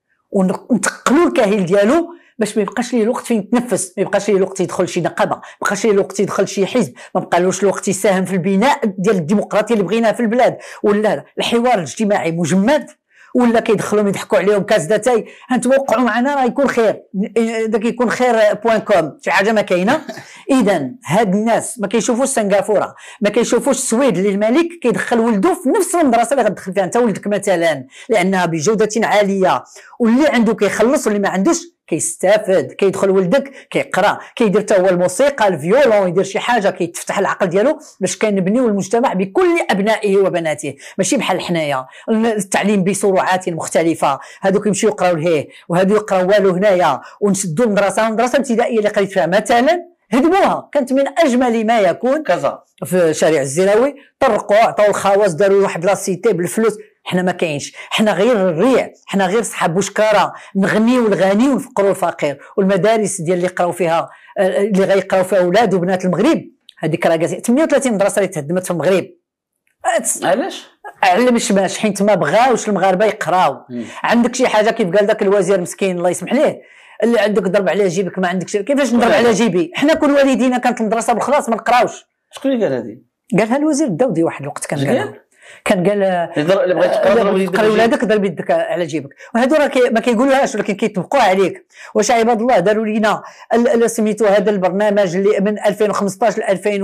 ونتقلوا الكاهل ديالو باش ما يبقاش ليه الوقت فين يتنفس، ما يبقاش ليه الوقت يدخل شي نقابه، ما يبقاش ليه الوقت يدخل شي حزب، ما بقالوش الوقت يساهم في البناء ديال الديمقراطيه اللي بغيناها في البلاد، ولا الحوار الاجتماعي مجمد، ولا كيدخلوا يضحكوا عليهم كاس داتاي انتم وقعوا معنا راه يكون خير، داك يكون خير .com شي حاجه ما كاينه. اذا هاد الناس ما كيشوفوش سنغافوره، ما كيشوفوش السويد اللي الملك كيدخل ولده في نفس المدرسه اللي غتدخل فيها انت ولدك مثلا، لانها بجوده عاليه، واللي عنده كيخلص واللي ما عندوش كيستافد. كيدخل ولدك كيقرا، كيدير حتى هو الموسيقى الفيولون، يدير شي حاجه كيتفتح العقل ديالو باش كنبنيو المجتمع بكل ابنائه وبناته، ماشي بحال حنايا التعليم بسرعات مختلفه، هذوك يمشيو يقراو لهيه وهذو يقراو والو هنايا، ونسدوا المدرسه الابتدائيه اللي قريت فيها مثلا هدموها، كانت من اجمل ما يكون كذا في شارع الزراوي، طرقوا عطاو الخواص داروا واحد لاسيتي بالفلوس. حنا ما كاينش، حنا غير الريع، حنا غير صحاب بوشكاره، نغنيو الغني ونفقروا الفقير. والمدارس ديال اللي يقراو فيها اللي غيقراو فيها اولاد وبنات المغرب هذيك راه 38 مدرسه اللي تهدمت في المغرب. علاش؟ على مشماش حيت ما بغاوش المغاربه يقراو. عندك شي حاجه كيف قال داك الوزير مسكين الله يسمح ليه، اللي عندك ضرب على جيبك ما عندكش، كيفاش نضرب على جيبي؟ حنا كل والدينا كانت المدرسه بالخلاص ما نقراوش. شكون اللي قال هذه؟ قالها الوزير الداودي واحد الوقت، كان قال اللي بغيت تقرا ولادك ضرب يدك على جيبك. وهادو راه ما كيقولوهاش ولكن كيطبقوا عليك. واش عباد الله داروا لينا سميتو هذا البرنامج اللي من 2015 ل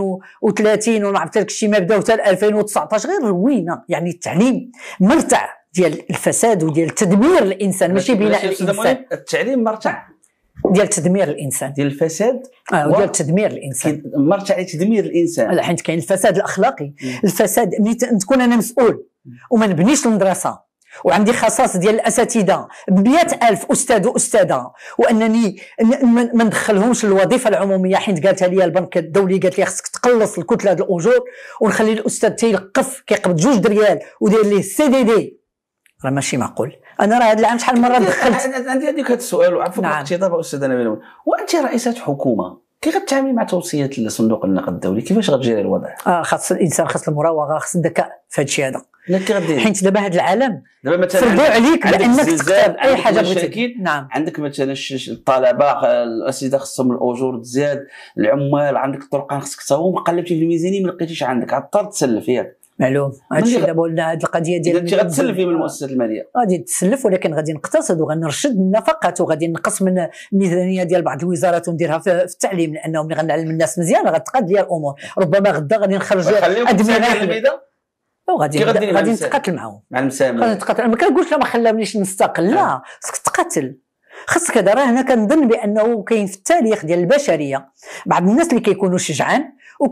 2030 وما عرفت لك شي ما بداو حتى 2019 غير روينه. يعني التعليم مرتع ديال الفساد وديال تدمير الانسان، ماشي بناء الانسان. التعليم مرتع ديال تدمير الانسان، ديال الفساد وديال تدمير الانسان، مرتع تدمير الانسان. لا حيت كاين الفساد الاخلاقي. الفساد ملي تكون انا مسؤول وما نبنيش المدرسه وعندي خصاص ديال الاساتذه ب100,000 استاذ واستاذه، وانني ما ندخلهمش للوظيفه العموميه حيت قالتها لي البنك الدولي، قالت لي خصك تقلص الكتله ديال الاجور ونخلي الاستاذ تيلقف كيقبض 2 ريال ودير ليه CDD. راه ماشي معقول. انا راه هذا العام شحال مره دخلت عندي هذيك هذا السؤال وعفوا وقتي ضرب استاذ نبيل، وانت رئيسه حكومه كيف غتعاملي مع توصيات صندوق النقد الدولي؟ كيفاش غتجيري الوضع؟ خاص الانسان، خاص المراوغه، خاص الذكاء في هذا الشيء هذا. كي غديري حيت دابا هذا العالم دابا مثلا فرضوا عليك بانك تختار اي حاجه بغيتي. نعم. عندك مثلا الطلبه الاساتذه خصهم الاجور تزاد، العمال عندك الطرقان خصك تصاوب، قلبتي في الميزانيه ما لقيتيش عندك، عطار تسلف ياك. معلوم. هادشي دابا ولنا هاد القضيه ديال انت غتسلفي من المؤسسات الماليه، غادي تسلف، ولكن غادي نقتصد وغنرشد النفقات وغادي نقص من الميزانيه ديال بعض الوزارات ونديرها في التعليم، لانه ملي غنعلم الناس مزيان غتقاد ليا الامور. ربما غدا غادي نخرج ادمغه وغادي نتقاتل معاهم مع المسامح. غادي نتقاتل، ما كنقولش لا ما خلاونيش نستقل، لا خصك تقاتل، خصك هذا. راه هنا كنظن بانه كاين في التاريخ ديال البشريه بعض الناس اللي كيكونوا شجعان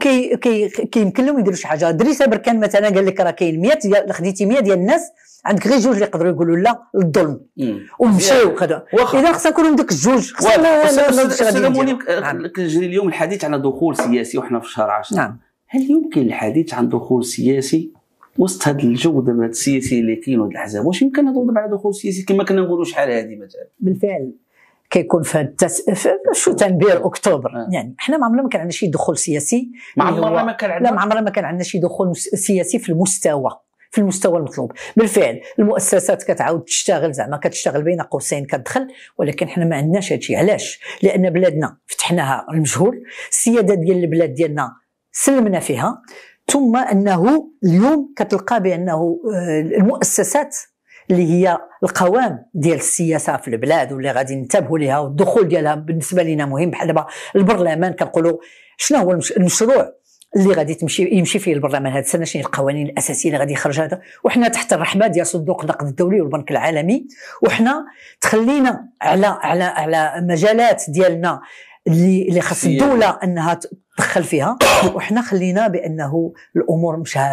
كيمكن لهم يديروا شي حاجه. دريسه بركان مثلا قال لك راه كاين 100 ديال خديتي 100 ديال الناس، عندك غير 2 اللي يقدروا يقولوا لا للظلم ومشاو كذا. اذا خصنا نكونوا من ديك الجوج. خصنا كنجري اليوم الحديث عن دخول سياسي وحنا في شهر 10. نعم. هل يمكن الحديث عن دخول سياسي وسط هذا الجو دابا السياسي اللي كاين وهاد الاحزاب؟ واش يمكن نهضروا دابا على دخول سياسي كما كنا نقولوا شحال هذه مثلا؟ بالفعل كيكون في شو تنبير اكتوبر يعني حنا ما عمرنا ما كان عندنا شي دخول سياسي، ما عمرنا ما كان عندنا، لا ما عمرنا ما كان عندنا شي دخول سياسي في المستوى المطلوب. بالفعل المؤسسات كتعاود تشتغل، زعما كتشتغل بين قوسين كتدخل، ولكن حنا ما عندناش هادشي. علاش؟ لان بلادنا فتحناها المجهول، السياده ديال البلاد ديالنا سلمنا فيها، ثم انه اليوم كتلقى بانه المؤسسات اللي هي القوام ديال السياسه في البلاد واللي غادي ننتبهوا ليها والدخول ديالها بالنسبه لنا مهم. بحال دابا البرلمان كنقولوا شنو هو المشروع اللي غادي يمشي فيه البرلمان هذه السنه، شنو القوانين الاساسيه اللي غادي يخرج هذا، وحنا تحت الرحمه ديال صندوق النقد الدولي والبنك العالمي، وحنا تخلينا على مجالات ديالنا اللي خاص الدوله انها تدخل فيها، وحنا خلينا بانه الامور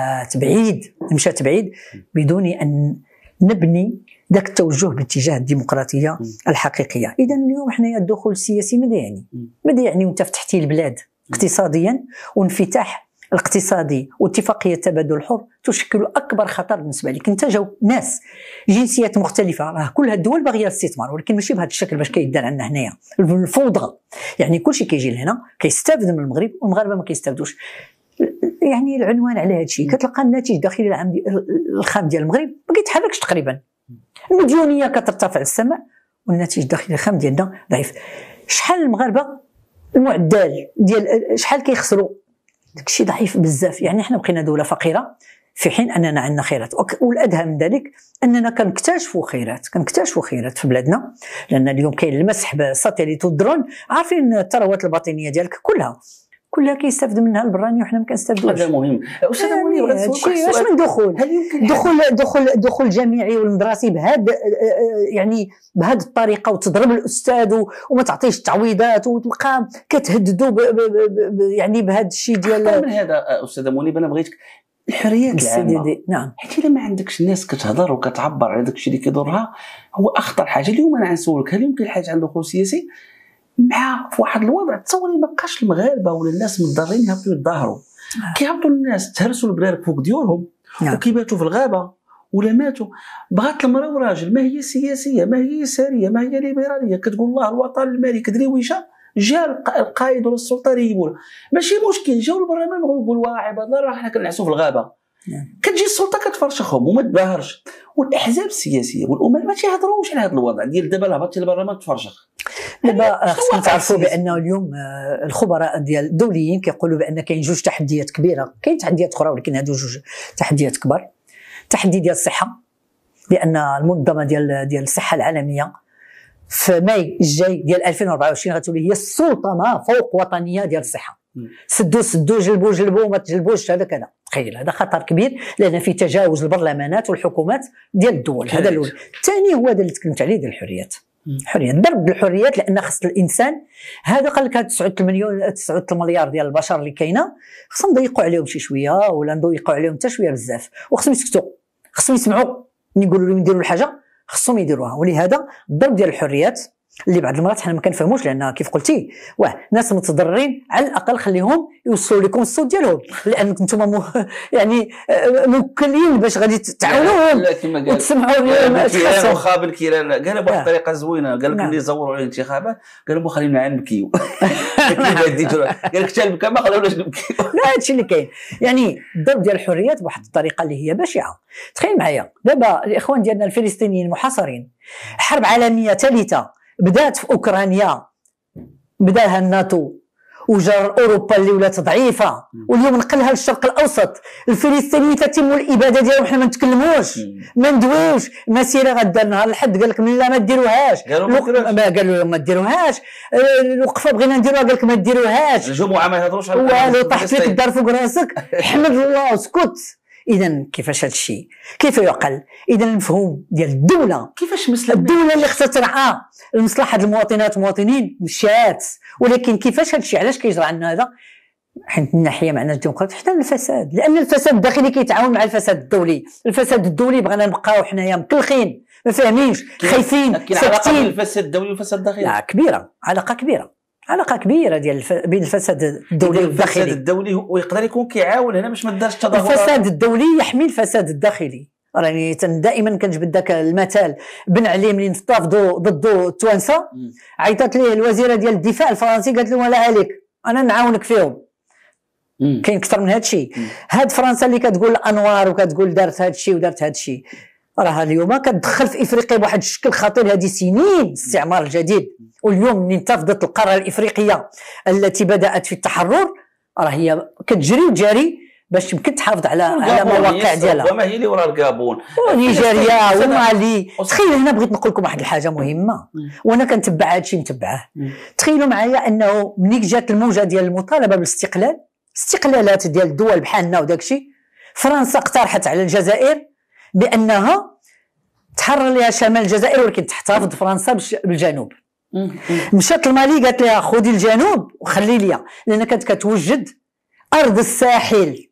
مشات بعيد بدون ان نبني ذاك التوجه باتجاه الديمقراطيه الحقيقيه. اذا اليوم حنايا الدخول السياسي ماذا يعني وانت فتحتي البلاد اقتصاديا، وانفتاح الاقتصادي واتفاقيه تبادل الحر تشكل اكبر خطر بالنسبه لك. انت جاو ناس جنسيات مختلفه، راه كل الدول باغيه الاستثمار، ولكن ماشي بهذا الشكل باش كيدار عندنا هنايا الفوضى. يعني كلشي كيجي لهنا كيستافد من المغرب والمغاربه ما كيستافدوش. يعني العنوان على هذا الشيء كتلقى الناتج الداخلي الخام ديال المغرب ما كيتحركش تقريبا، المديونيه كترتفع للسماء والناتج الداخلي الخام ديالنا ضعيف. شحال المغاربه المعدل ديال شحال كيخسروا؟ داكشي ضعيف بزاف. يعني حنا بقينا دوله فقيره في حين اننا عندنا خيرات، والادهى من ذلك اننا كنكتشفوا خيرات في بلادنا، لان اليوم كاين المسح بالساتيليت والدرون، عارفين الثروات الباطنيه ديالك كلها كيستافد منها البراني وحنا ما كنستافدوش. هذا مهم. استاذ منير بغيت نسولك واش من دخول؟ هل يمكن دخول جامعي والمدرسي بهذه الطريقه، وتضرب الاستاذ وما تعطيش التعويضات وتلقى كتهددوا يعني بهذا الشيء ديال من هذا. استاذ منير انا بغيتك الحريات العامه، نعم، حيت الا ما عندكش الناس كتهضر وكتعبر على داك الشيء اللي كيضرها هو اخطر حاجه. اليوم انا غنسولك هل يمكن الحاجه عند دخول سياسي مع في واحد الوضع تصوري ما بقاش المغاربه ولا الناس مضطرين يهبطوا يتظاهروا، كيهبطوا الناس تهرسوا البرارك فوق ديورهم وكيباتوا في الغابه ولا ماتوا. بغات المراه وراجل، ما هي سياسيه، ما هي يساريه، ما هي ليبراليه، كتقول الله الوطن الملك درويشه، جا القائد ولا السلطه ريبوا ماشي مشكل، جاو البرلمان ويقول واه عباد الله راه حنا كنعسوا في الغابه. كتجي السلطه كتفرشخهم وما تباهرش، والاحزاب السياسيه والامم ما تيهضروش على هذا الوضع ديال دابا هبطتي البرلمان تفرشخ. دابا خصنا نتعرفوا بانه اليوم الخبراء ديال الدوليين كيقولوا بان كاين جوج تحديات كبيره، كاين تحديات اخرى ولكن هادو جوج تحديات كبار. تحدي ديال الصحه، لان المنظمه ديال الصحه العالميه في ماي الجاي ديال 2024 غتولي هي السلطه ما فوق وطنيه ديال الصحه. سدوا جلبوا ما تجلبوش، هذا كذا. تخيل هذا خطر كبير، لان في تجاوز البرلمانات والحكومات ديال الدول. هذا الاول. الثاني هو هذا اللي تكلمت عليه ديال الحريات. ضرب الحريات، لان خص الانسان هذا قال لك هاد 9 مليار ديال البشر اللي كاينه خصهم نضيقوا عليهم شي شويه ولا نضيقوا عليهم حتى شويه بزاف، وخصهم يسكتوا، خصهم يسمعوا نقولوا لهم يديروا الحاجه خصهم يديروها. ولهذا الضرب ديال الحريات اللي بعض المرات حنا ما كنفهموش، لان كيف قلتي ناس متضررين على الاقل خليهم يوصلوا لكم الصوت ديالهم، لان انتم يعني موكلين باش غادي تعاونوهم وتسمعوا لهم. اش خابل كيران قال بواحد الطريقه زوينه، قال لك اللي زوروا على الانتخابات قال لهم خلينا نبكيو قال لك حتى البكا ما خلوناش نبكيو. لا هادشي اللي كاين. يعني الضرب ديال الحريات بواحد الطريقه اللي هي بشعه. تخيل معايا دابا الاخوان ديالنا الفلسطينيين المحاصرين، حرب عالميه ثالثه بدات في اوكرانيا، بداها الناتو وجر اوروبا اللي ولات ضعيفه، واليوم نقلها للشرق الاوسط. الفلسطينيين تتم الاباده ديالهم، حنا ما نتكلموش ما ندويوش. مسيره غدا نهار الحد قال لك لا ما ديروهاش، قالوا لهم ما ديروهاش. الوقفه بغينا نديروها قال لك ما ديروهاش. الجمعه ما يهضروش على والو طاحت لك الدار فوق راسك حمد الله وسكت. اذا كيفاش هذا الشيء كيف يعقل؟ اذا المفهوم ديال الدوله كيفاش مسلم الدوله اللي خصها ترعى المصلحه المواطنات والمواطنين مشات، ولكن كيفاش هذا الشيء علاش كيجرى عندنا هذا؟ حيت الناحيه معنا الديمقراطيه حتى الفساد، لان الفساد الداخلي كيتعاون مع الفساد الدولي. الفساد الدولي بغينا نبقاو حنايا مكلخين ما فاهمينش خايفين ساكتين. الفساد الدولي والفساد الداخلي لا كبيره، علاقه كبيره. علاقه كبيره ديال بين الفساد الدولي والداخلي. الفساد الدولي ويقدر يكون كيعاون هنا باش ما دارش تظاهرات. الفساد الدولي يحمي الفساد الداخلي. راني دائما كنجبد داك المثال بن علي ملي تفاوضوا ضد التوانسه، عيطت ليه الوزيره ديال الدفاع الفرنسي قالت له ولا عليك انا نعاونك فيهم. كاين اكثر من هذا الشيء. هاد فرنسا اللي كتقول الانوار وكتقول دارت هذا الشيء ودارت هذا الشيء، راها اليوم كتدخل في افريقيا بواحد الشكل خطير. هذه سنين الاستعمار الجديد، واليوم من انتفضت القاره الافريقيه التي بدات في التحرر راه هي كتجري وجاري باش يمكن تحافظ على مواقع ديالها. وما هي اللي ورا الكابون ونيجيريا ومالي. تخيل هنا بغيت نقول لكم واحد الحاجه مهمه وانا كنتبع هذا الشيء متبعه. تخيلوا معايا انه ملي جات الموجه ديال المطالبه بالاستقلال، استقلالات ديال الدول بحالنا وداك الشيء، فرنسا اقترحت على الجزائر بانها تحرر لها شمال الجزائر ولكن تحتفظ فرنسا بالجنوب. مشات المالي قالت لها خذي الجنوب وخلي لي، لان كانت كتوجد ارض الساحل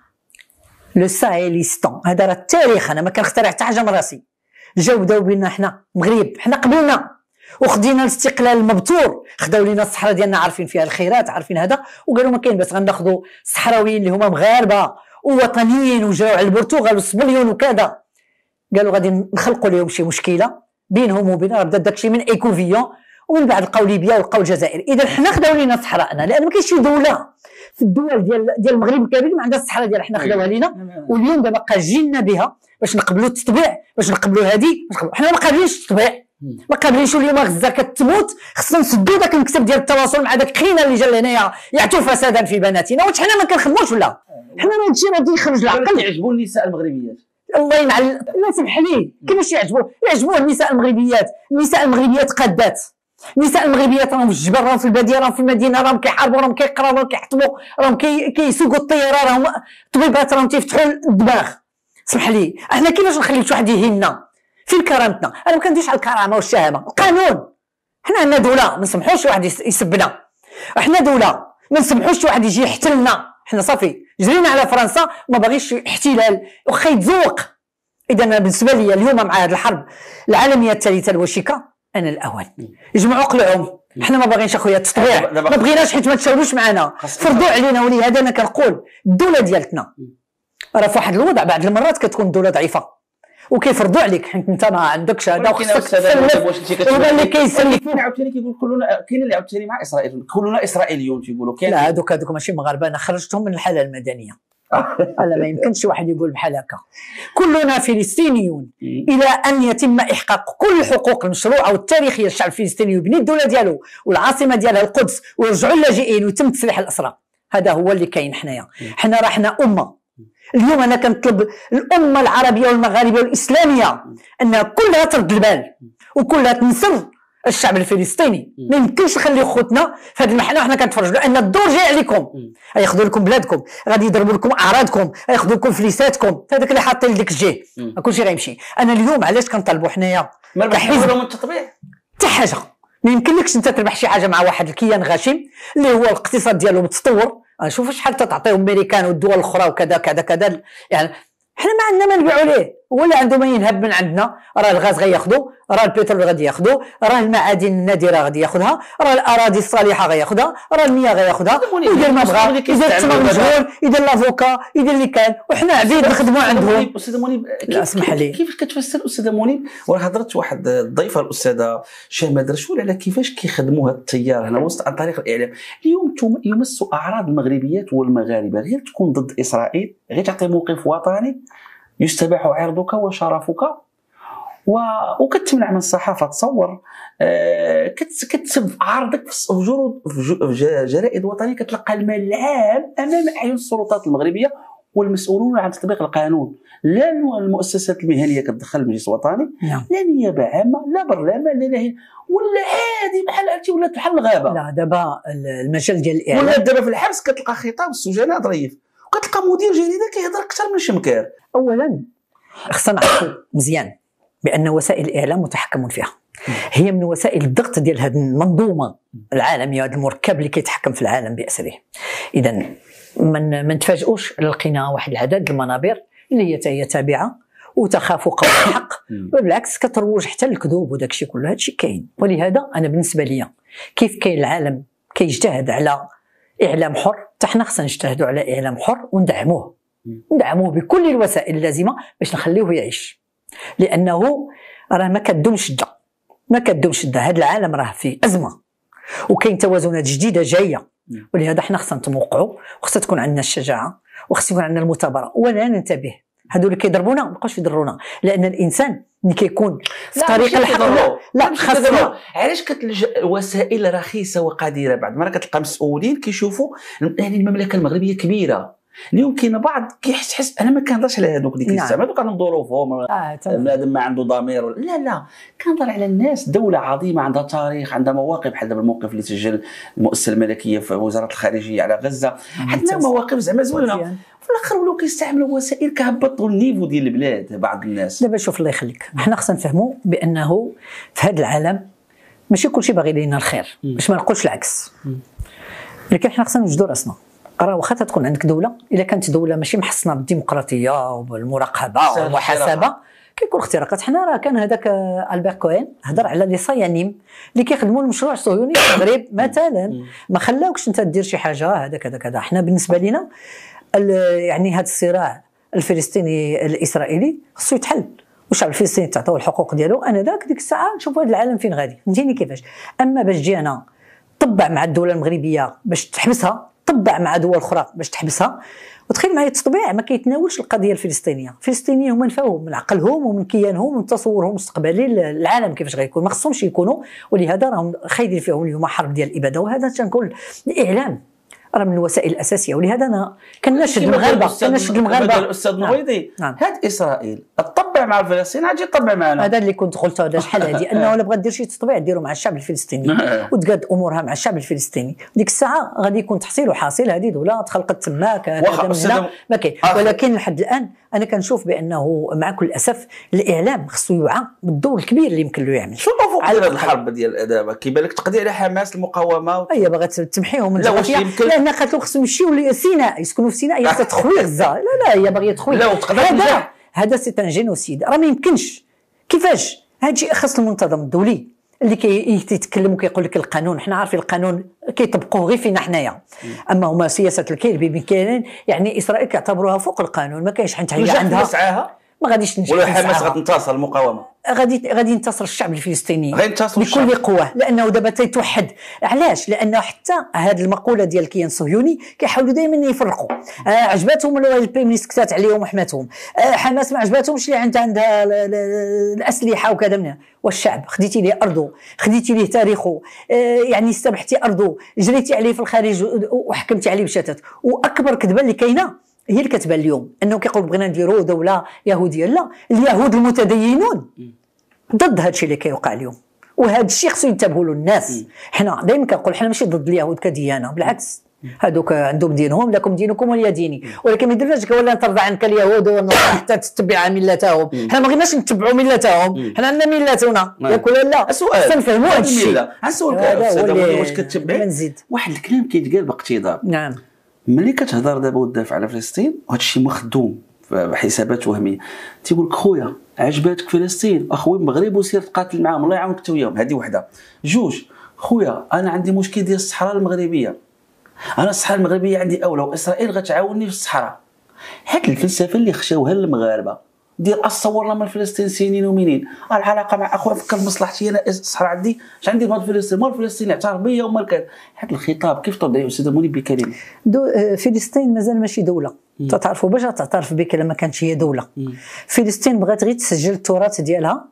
لو ساحليستان. هذا راه التاريخ، انا ما كنخترع حتى حاجه من راسي. جاو بداو بينا حنا المغرب، حنا قبلنا وخدينا الاستقلال المبتور، خداو لينا الصحراء ديالنا عارفين فيها الخيرات عارفين هذا، وقالوا ما كاين بس غناخذوا صحراويين اللي هما مغاربه ووطنيين وجاو على البرتغال وسبليون وكذا. قالوا غادي نخلقوا لهم شي مشكله بينهم وبين، بدا داكشي من ايكوفيون ومن بعد لقاو ليبيا ولقاو الجزائر. اذا حنا خداو لينا صحراءنا، لان ما كاينش شي دوله في الدول ديال المغرب الكبير ما عندها الصحراء ديالها، حنا خداوها لينا. واليوم دابا جينا بها باش نقبلوا التطبيع، باش نقبلوا هذه، حنا ما قابلينش التطبيع، ما قابلينش. اليوم غزه كتموت، خصنا نسدوا داك المكتب ديال التواصل مع داك خينا اللي جا لهنايا يعطوا فسادا في بناتنا، واش حنا ما كنخدموش ولا حنا ما هادشي غادي يخرج العقل. يعجبوا النساء المغربيات، الله ينعل. لا سمح لي، كيفاش يعجبوه النساء المغربيات؟ النساء المغربيات قادات، النساء المغربيات راهم في الجبل، راهم في الباديه، راهم في المدينه، راهم كيحاربوا، راهم كيقراو، راهم كيحطبوا، راهم كيسوقوا الطياره، راهم طبيبات، راهم تيفتحوا الدماغ. اسمح لي، احنا كيفاش نخلي شي واحد يهيننا؟ فين كرامتنا؟ انا ما كندويش على الكرامه والشهامه، القانون. حنا عندنا دوله ما نسمحوش شي واحد يسبنا، حنا دوله ما نسمحوش شي واحد يجي يحتلنا. حنا صافي جرينا على فرنسا، ما باغيش احتلال واخا يتزوق. اذا انا بالنسبه لي اليوم مع هذه الحرب العالميه الثالثه الوشيكه، انا الاوان يجمعوا قلعهم. حنا ما باغينش اخويا التطبيع، ما بغيناش حيت ما تشاولوش معنا، فرضوا علينا. ولهذا انا كنقول الدوله ديالتنا راه في واحد الوضع بعض المرات كتكون الدوله ضعيفه وكيفرضوا عليك حيت انت ما عندكش هذا وخصك تسلف. وهذا اللي كيسلف. كاين عاوتاني كيقول كلنا، كاين اللي عاوتاني مع اسرائيل، كلنا اسرائيليون تيقولوا. كاين لا، هذوك ماشي مغاربه، انا خرجتهم من الحاله المدنيه. لا، ما يمكنش واحد يقول بحال هكا. كلنا فلسطينيون الى ان يتم احقاق كل الحقوق المشروعه والتاريخيه للشعب الفلسطيني ويبني الدوله ديالو والعاصمه ديالها القدس ويرجعوا اللاجئين ويتم تسليح الاسرى. هذا هو اللي كاين. حنايا حنا راه حنا امه. اليوم انا كنطلب الامه العربيه والمغاربه والاسلاميه انها كلها ترد البال وكلها تنصر الشعب الفلسطيني. ما يمكنش نخلي خوتنا في هذه المحنه وحنا كنتفرجوا، لان الدور جاي عليكم. غياخذوا لكم بلادكم، غادي يضربوا لكم اعراضكم، غياخذوا لكم فليساتكم، هذاك اللي حاطين لك الجي كلشي غيمشي. انا اليوم علاش كنطالبوا حنايا كحزب من التطبيع؟ حتى حاجه ما يمكنلكش انت تربح شي حاجه مع واحد الكيان غاشم اللي هو الاقتصاد ديالو متطور. شوف شحال تعطيهم امريكان والدول الاخرى وكذا كذا كذا. يعني حنا ما عندنا ما نبيعوا ليه، هو اللي عنده ما ينهب من عندنا. راه الغاز غياخذوا، راه البترول غادي ياخذوا، راه المعادن النادره غادي ياخذها، راه الاراضي الصالحه غياخذها، راه المياه غياخذها، ويدير ما بغا، يدير الثمن مشغول، يدير لافوكا، يدير اللي كان، وحنا عبيد نخدموا عندهم. استاذ منيب، اسمح لي، كيفاش كتفسر استاذ منيب؟ وراه هضرت واحد الضيفه الاستاذه شهمه درشول على كيفاش كيخدموا هذا التيار هنا وسط عن طريق الاعلام. اليوم يمسوا اعراض المغربيات والمغاربه، غير تكون ضد اسرائيل، غير تعطي موقف وطني يستباح عرضك وشرفك وكتمنع من الصحافه. تصور كتسب عرضك في جرائد وطنيه، كتلقى المال العام امام اعين السلطات المغربيه والمسؤولون عن تطبيق القانون. لا المؤسسات المهنيه كتدخل المجلس الوطني، لا نيابه عامه، لا برلمان، لا ولا عادي بحال هادشي، ولات بحال الغابه. لا دابا المجال ديال الاعلام، ولا دابا في الحبس كتلقى خطاب السجناء ظريف، وكتلقى مدير جريده كيهضر اكثر من شمكار. اولا خصنا نعرفوا مزيان بان وسائل الاعلام متحكم فيها، هي من وسائل الضغط ديال هذه المنظومه العالميه، هذا المركب اللي كيتحكم في العالم باسره. اذا ما نتفاجئوش لقينا واحد العدد المنابر اللي هي تابعه وتخاف قول الحق، وبالعكس كتروج حتى للكذوب وداك الشيء كله. هذا الشيء كاين، ولهذا انا بالنسبه لي كيف كاين العالم كيجتهد على اعلام حر، حتى حنا خصنا نجتهدوا على اعلام حر وندعموه بكل الوسائل اللازمه باش نخليوه يعيش، لانه راه ما كدومش الشده. هذا العالم راه فيه ازمه وكاين توازنات جديده جايه، ولهذا حنا خصنا نتوقعوا وخصها تكون عندنا الشجاعه وخص يكون عندنا المثابره ولا ننتبه. هادو اللي كيضربونا ما بقاوش يضرونا، لان الانسان ملي كيكون في طريق الحق لا خاصنا. علاش كتلجا وسائل رخيصه وقديره؟ بعد المرات كتلقى مسؤولين كيشوفوا يعني المملكه المغربيه كبيره، اليوم كاين بعض كيحس انا ما كنهضرش على هذوك اللي كيستعملوا هذوك عندهم ظروفهم، بنادم ما عنده ضمير، لا كنهضر على الناس. دوله عظيمه عندها تاريخ، عندها مواقف، بحال دابا الموقف اللي سجل المؤسسه الملكيه في وزاره الخارجيه على غزه، عندنا مواقف زعما زوينه. في الاخر ولاو كيستعملوا وسائل كهبطوا النيفو ديال البلاد. بعض الناس دابا شوف الله يخليك، حنا خصنا نفهموا بانه في هذا العالم ماشي كلشي باغي لينا الخير، باش ما نقولش العكس، ولكن حنا خصنا نوجدوا راسنا. راه واخا تكون عندك دوله، الا كانت دوله ماشي محصنه بالديمقراطيه وبالمراقبه والمحاسبه كيكون اختراقات. حنا راه كان هذاك البير كوين هضر على لي صيانيم اللي كيخدموا المشروع الصهيوني في المغرب مثلا، ما خلاوكش انت دير شي حاجه هذا. حنا بالنسبه لنا يعني هذا الصراع الفلسطيني الاسرائيلي خصو يتحل، والشعب الفلسطيني تعطوه الحقوق ديالو. انا ديك الساعه نشوف هذا العالم فين غادي، فهمتيني كيفاش. اما باش جي انا طبع مع الدوله المغربيه باش تحبسها، طبع مع دول اخرى باش تحبسها، وتخيل معايا التطبيع ما كيتناولش القضيه الفلسطينيه. الفلسطينيين هما نفاهم من عقلهم ومن كيانهم ومن تصورهم المستقبلي للعالم كيفاش غيكون، ما خصهمش يكونوا، ولهذا راهم خايدين فيهم اليوم حرب ديال الاباده. وهذا تنقول الاعلام راه من الوسائل الاساسيه، ولهذا انا كنشد المغاربه الاستاذ نويدي. هاد اسرائيل تطبع مع فلسطين غادي تطبع معنا. هذا اللي كنت قلته، هذا شحال هذه انه الا بغات دير شي تطبيع ديروا مع الشعب الفلسطيني وتقاد امورها مع الشعب الفلسطيني. ديك الساعه غادي يكون تحصيل وحاصل. هذه دوله تخلقت تماك ما كاين. ولكن لحد الان انا كنشوف بانه مع كل الاسف الاعلام خصو يوعى بالدور الكبير اللي يمكن له يعمل. شنو المفروض على الحرب ديال دابا؟ كيبان لك تقضي على حماس المقاومه هي باغا تمحيهم من الجغرافيا، لان قالت لهم خصهم يمشيو لسيناء يسكنوا في سيناء. هي تخوي غزه، لا هي باغيه تخوي. هذا سي ان جينوسيد، راه ما يمكنش. كيفاش هادشي؟ خاص المنظم الدولي اللي كيتكلم وكيقول لك القانون. حنا عارفين القانون كيطبقوه غير فينا حنايا، اما هما سياسه الكلب بين كاينين. يعني اسرائيل كيعتبروها فوق القانون، ما كاينش حتى هي عندها ما غاديش تنجح. ولا حماس غتنتصر المقاومه، غادي ينتصر الشعب الفلسطيني بكل قوه، لانه دابا تيتوحد. علاش؟ لانه حتى هذه المقوله ديال الكيان الصهيوني كيحاولوا دائما يفرقوا. عجباتهم البي سكتات عليهم وحماتهم، حماس ما عجباتهمش اللي عندها الاسلحه وكذا منها. والشعب خديتي ليه ارضه، خديتي ليه تاريخه، يعني استبحتي ارضه، جريتي عليه في الخارج وحكمتي عليه بشتات. واكبر كذبه اللي كاينه هي اللي كتبان اليوم، انه كيقول بغينا نديروا دوله يهوديه. لا، اليهود المتدينون ضد هذا الشيء اللي كيوقع اليوم، وهذا الشيء خصو ينتبهوا له الناس. حنا دائما كنقول حنا ماشي ضد اليهود كديانه، بالعكس هذوك عندهم دينهم، لكم دينكم ولي ديني. ولكن ما يديرناش ولا ترضى عنك اليهود حتى تتبع ملتهم. حنا ما بغيناش نتبعوا ملتهم، حنا عندنا ملتنا ياك ولا لا؟ خصنا نفهموا هذا الشيء. واش كتبع واحد الكلام كيتقال باقتضاب. نعم، ملي كتهضر دابا وتدافع على فلسطين وهذا الشيء مخدوم في حسابات وهميه، تيقول لك خويا عجباتك فلسطين، اخوي المغرب وسير تقاتل معاهم الله يعاونك انت وياهم. هذه وحده. جوج، خويا انا عندي مشكل ديال الصحراء المغربيه، انا الصحراء المغربيه عندي اولى، واسرائيل غتعاونني في الصحراء. هذه الفلسفه اللي خشاوها المغاربه ديال اصورنا من فلسطين سنين ومنين، العلاقه مع اخويا فكر مصلحتي انا الصحراء عندي، اش عندي مال فلسطين؟ مال فلسطين اعترف بيا ومال كذا. هذا الخطاب كيف ترد عليه استاذ منيب بكلمه؟ فلسطين مازال ماشي دوله. تعرفوا باش تعترف بك لما كانتش هي دوله. فلسطين بغات غير تسجل التراث ديالها،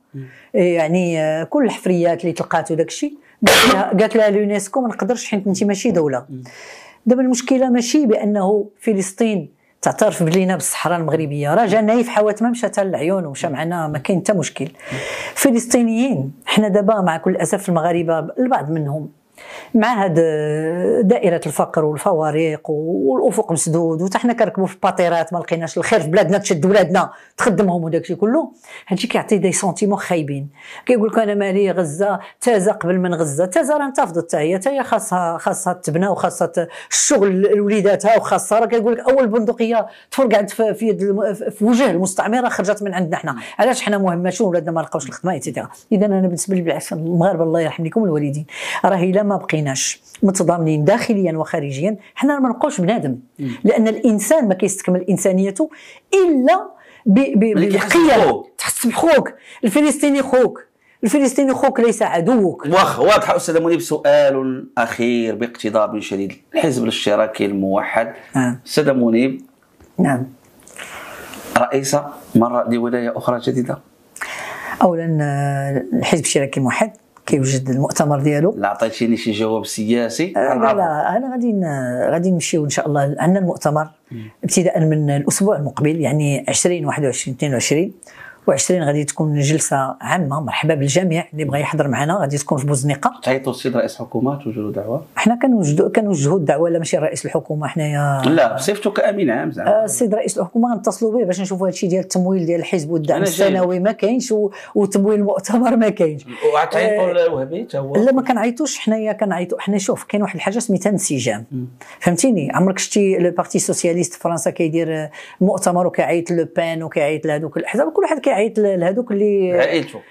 يعني كل الحفريات اللي تلقات وداك الشيء قالت لها اليونسكو ما نقدرش حيت انت ماشي دوله. دابا المشكله ماشي بانه فلسطين تعترف بلينا بالصحراء المغربيه، راه جا نايف حواتمه مشات للعيون ومشى معنا، ما كاين حتى مشكل. فلسطينيين حنا دابا مع كل اسف المغاربه البعض منهم مع هاد دائره الفقر والفوارق والافق مسدود، وحتى حنا كنركبوا في الباطيرات ما لقيناش الخير في بلادنا، تشد ولادنا تخدمهم وداك الشيء كله. هادشي كيعطي دي سونتيمون خايبين. كيقول لك انا مالي غزه، تازا قبل من غزه، تازا راه انتفضت حتى هي خاصها تبنى وخاصها الشغل لوليداتها، وخاصها راه كيقول لك اول بندقيه تفرقعت في يد في وجه المستعمره خرجت من عندنا حنا. علاش حنا مهمشون ولادنا ما لقاوش الخدمه ايتترا. اذا انا بالنسبه لي بالعكس المغاربه الله يرحم لكم الوالدين، راه الا ما بقيناش متضامنين داخليا وخارجيا، حنا ما نبقاوش بنادم، لان الانسان ما كيستكمل انسانيته الا بالقيم. تحس بخوك الفلسطيني، الفلسطيني خوك ليس عدوك. واضح استاذ منيب. سؤال اخير باقتضاب شديد، الحزب الاشتراكي الموحد استاذ منيب، نعم، رئيس مرة لولاية أخرى جديدة. أولا الحزب الاشتراكي الموحد كيوجد المؤتمر ديالو. لا عطيتيني شي جواب سياسي. لا أنا غادي نمشيو إن شاء الله. عندنا المؤتمر ابتداء من الأسبوع المقبل، يعني 20 21 22 و20 غادي تكون جلسه عامه. مرحبا بالجميع اللي بغى يحضر معنا، غادي تكون في بوزنيقه. تعيطوا السيد رئيس الحكومه توجهوا دعوه؟ حنا كنوجهوا الدعوه، لا ماشي رئيس الحكومه حنايا، لا بصفتو كامين عام زعما. السيد رئيس الحكومه غنتصلوا به باش نشوفوا هادشي ديال التمويل ديال الحزب والدعم السنوي ما كاينش، وتمويل المؤتمر ما كاينش. وعتعيطوا للوهبي حتى هو؟ لا ما كنعيطوش حنايا، كنعيطوا حنا. شوف كاين واحد الحاجه سميتها انسجام، فهمتيني؟ عمرك شتي البارتي سوسياليست في فرنسا كيدير مؤتمر وكيعيط لو بان وكيعيط لهذوك الاحزاب، كل واحد كيعيط لهذوك اللي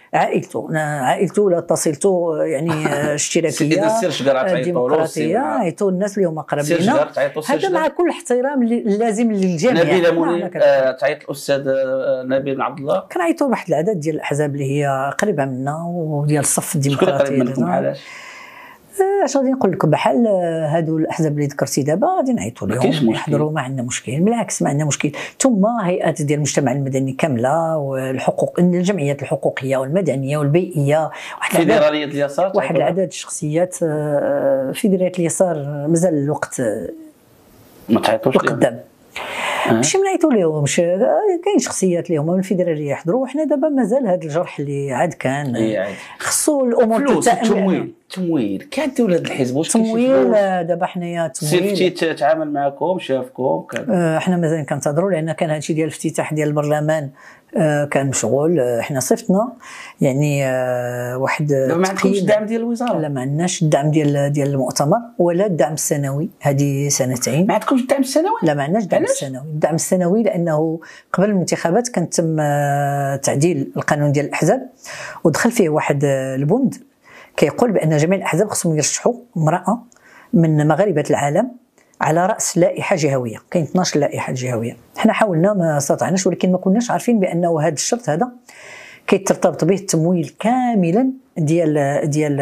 عائلته ولا اتصلته، يعني اشتراكيه ديمقراطيه، عيطوا الناس اللي هما قراب لنا. هذا مع كل احترام اللازم للجميع. نبيل منير تعيط الاستاذ نبيل بن عبد الله؟ كنعيطوا لواحد العدد ديال الاحزاب اللي هي قريبه منا وديال الصف الديمقراطي. شكون قريب منكم؟ علاش؟ اش غادي نقول لك، بحال هادو الاحزاب اللي ذكرتي دابا غادي نعيطوا لهم يحضروا، ما عندنا مشكل، بالعكس ما عندنا مشكل. ثم هيئات ديال المجتمع المدني كامله والحقوق، الجمعيات الحقوقيه والمدنيه والبيئيه، فيدراليه اليسار، واحد العدد الشخصيات. فيدراليه اليسار مازال الوقت ما تعيطوش قدام، ماشي نعيطوا لهمش. كاين شخصيات اللي هما من الفيدراليه يحضروا، وحنا دابا مازال هذا الجرح اللي عاد كان. خصو الامور تمويل كانت ولاد الحزب واش تمويل. دابا حنايا تمويل سيفتي تعامل معكم، شافكم حنا مازال كنتظروا، لان كان هادشي ديال الافتتاح ديال البرلمان كان مشغول. حنا صيفطنا يعني واحد ما عندكمش الدعم ديال الوزاره؟ لا ما عندناش الدعم ديال المؤتمر ولا الدعم السنوي، هذه سنتين. ما عندكمش الدعم السنوي؟ لا ما عندناش الدعم السنوي. الدعم السنوي لانه قبل الانتخابات كان تم تعديل القانون ديال الاحزاب، ودخل فيه واحد البند كيقول بان جميع الاحزاب خصهم يرشحوا امراه من مغاربه العالم على راس لائحه جهويه. كاين 12 لائحه جهويه. حنا حاولنا ما استطعناش، ولكن ما كناش عارفين بانه هذا الشرط هذا كيترتبط به التمويل كاملا ديال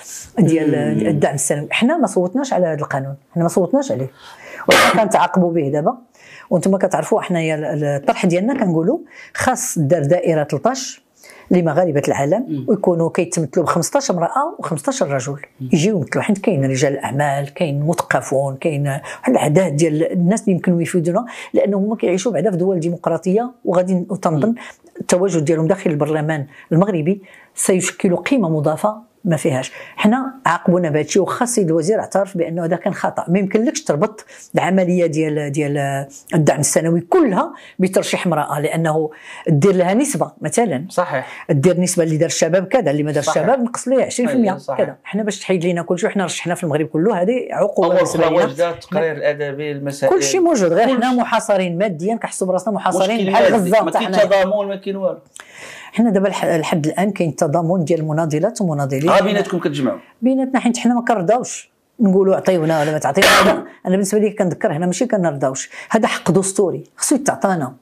الدعم السنوي. حنا ما صوتناش على هذا القانون، حنا ما صوتناش عليه، ولكن كنتعاقبوا به دابا. وانتم كتعرفوا حنايا الطرح ديالنا كنقولوا خاص دار دائره 13 لمغاربه العالم، ويكونوا كيتمثلوا ب 15 امراه و15 رجل يجيو يمثلوا، حيت كاين رجال اعمال، كاين مثقفون، كاين واحد العدد ديال الناس اللي يمكنوا يفيدونا، لانهم هما كيعيشوا بعدا في دول ديمقراطيه، وغادي تنظن التواجد ديالهم داخل البرلمان المغربي سيشكل قيمه مضافه ما فيهاش. حنا عاقبونا بهذا الشيء، وخا السيد الوزير اعترف بانه هذا كان خطا. ما يمكنلكش تربط العمليه ديال الدعم السنوي كلها بترشيح امراه، لانه دير لها نسبه مثلا. صحيح. دير نسبه اللي دار الشباب كذا، اللي ما دار الشباب نقص ليه 20% كذا. حنا باش تحيد لينا كل شيء، حنا رشحنا في المغرب كله، هذه عقوبه بالنسبه لنا. التقرير الادبي، المسائل كل شيء موجود، غير حنا محاصرين ماديا، كنحسوا براسنا محاصرين بحال غزه. ما كاين تضامن، ما كاين والو. حنا دابا لحد الان كاين تضامن ديال المناضلات ومناضلين. بيناتكم كتجمعوا؟ بيناتنا، حيت حنا ما كنرضاوش نقولوا عطيونا ولا ما تعطينا. انا بالنسبه لي كنذكر هنا ماشي كنرضاوش، هذا حق دستوري خصو يتعطانا،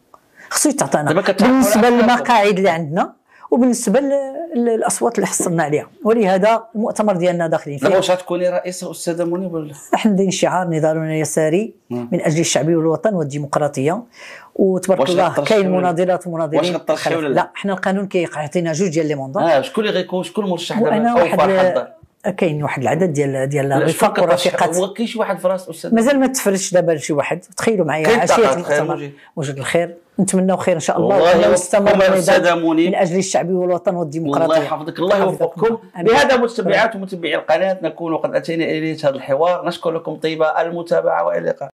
بالنسبه للمقاعد اللي عندنا وبالنسبه للاصوات اللي حصلنا عليها. ولهذا المؤتمر ديالنا داخلين فيه. واش غتكوني رئيسه استاذه منيب ولا؟ احنا دايرين شعار نضالنا يساري من اجل الشعبيه والوطن والديمقراطيه، وتبارك الله كاين مناضلات ومناضلين. واش غترشحي ولا لا؟ حنا القانون كيعطينا جوج ديال لي موندا. شكون اللي غيكون، شكون المرشح دابا؟ انا واحد كاين واحد العدد ديال الرفاق والرفيقات. هو كاين شي واحد في راس استاذ؟ مازال ما تفرجش دابا لشي واحد. تخيلوا معايا عشيه المؤتمر، وجد الخير، نتمناو خير ان شاء الله. الله يستمر من اجل الشعبيه والوطن والديمقراطيه. الله يحفظك، الله يوفقكم. بهذا متابعات ومتابعي القناه نكون قد اتينا الى هذا الحوار. نشكر لكم طيبه المتابعه، والى اللقاء.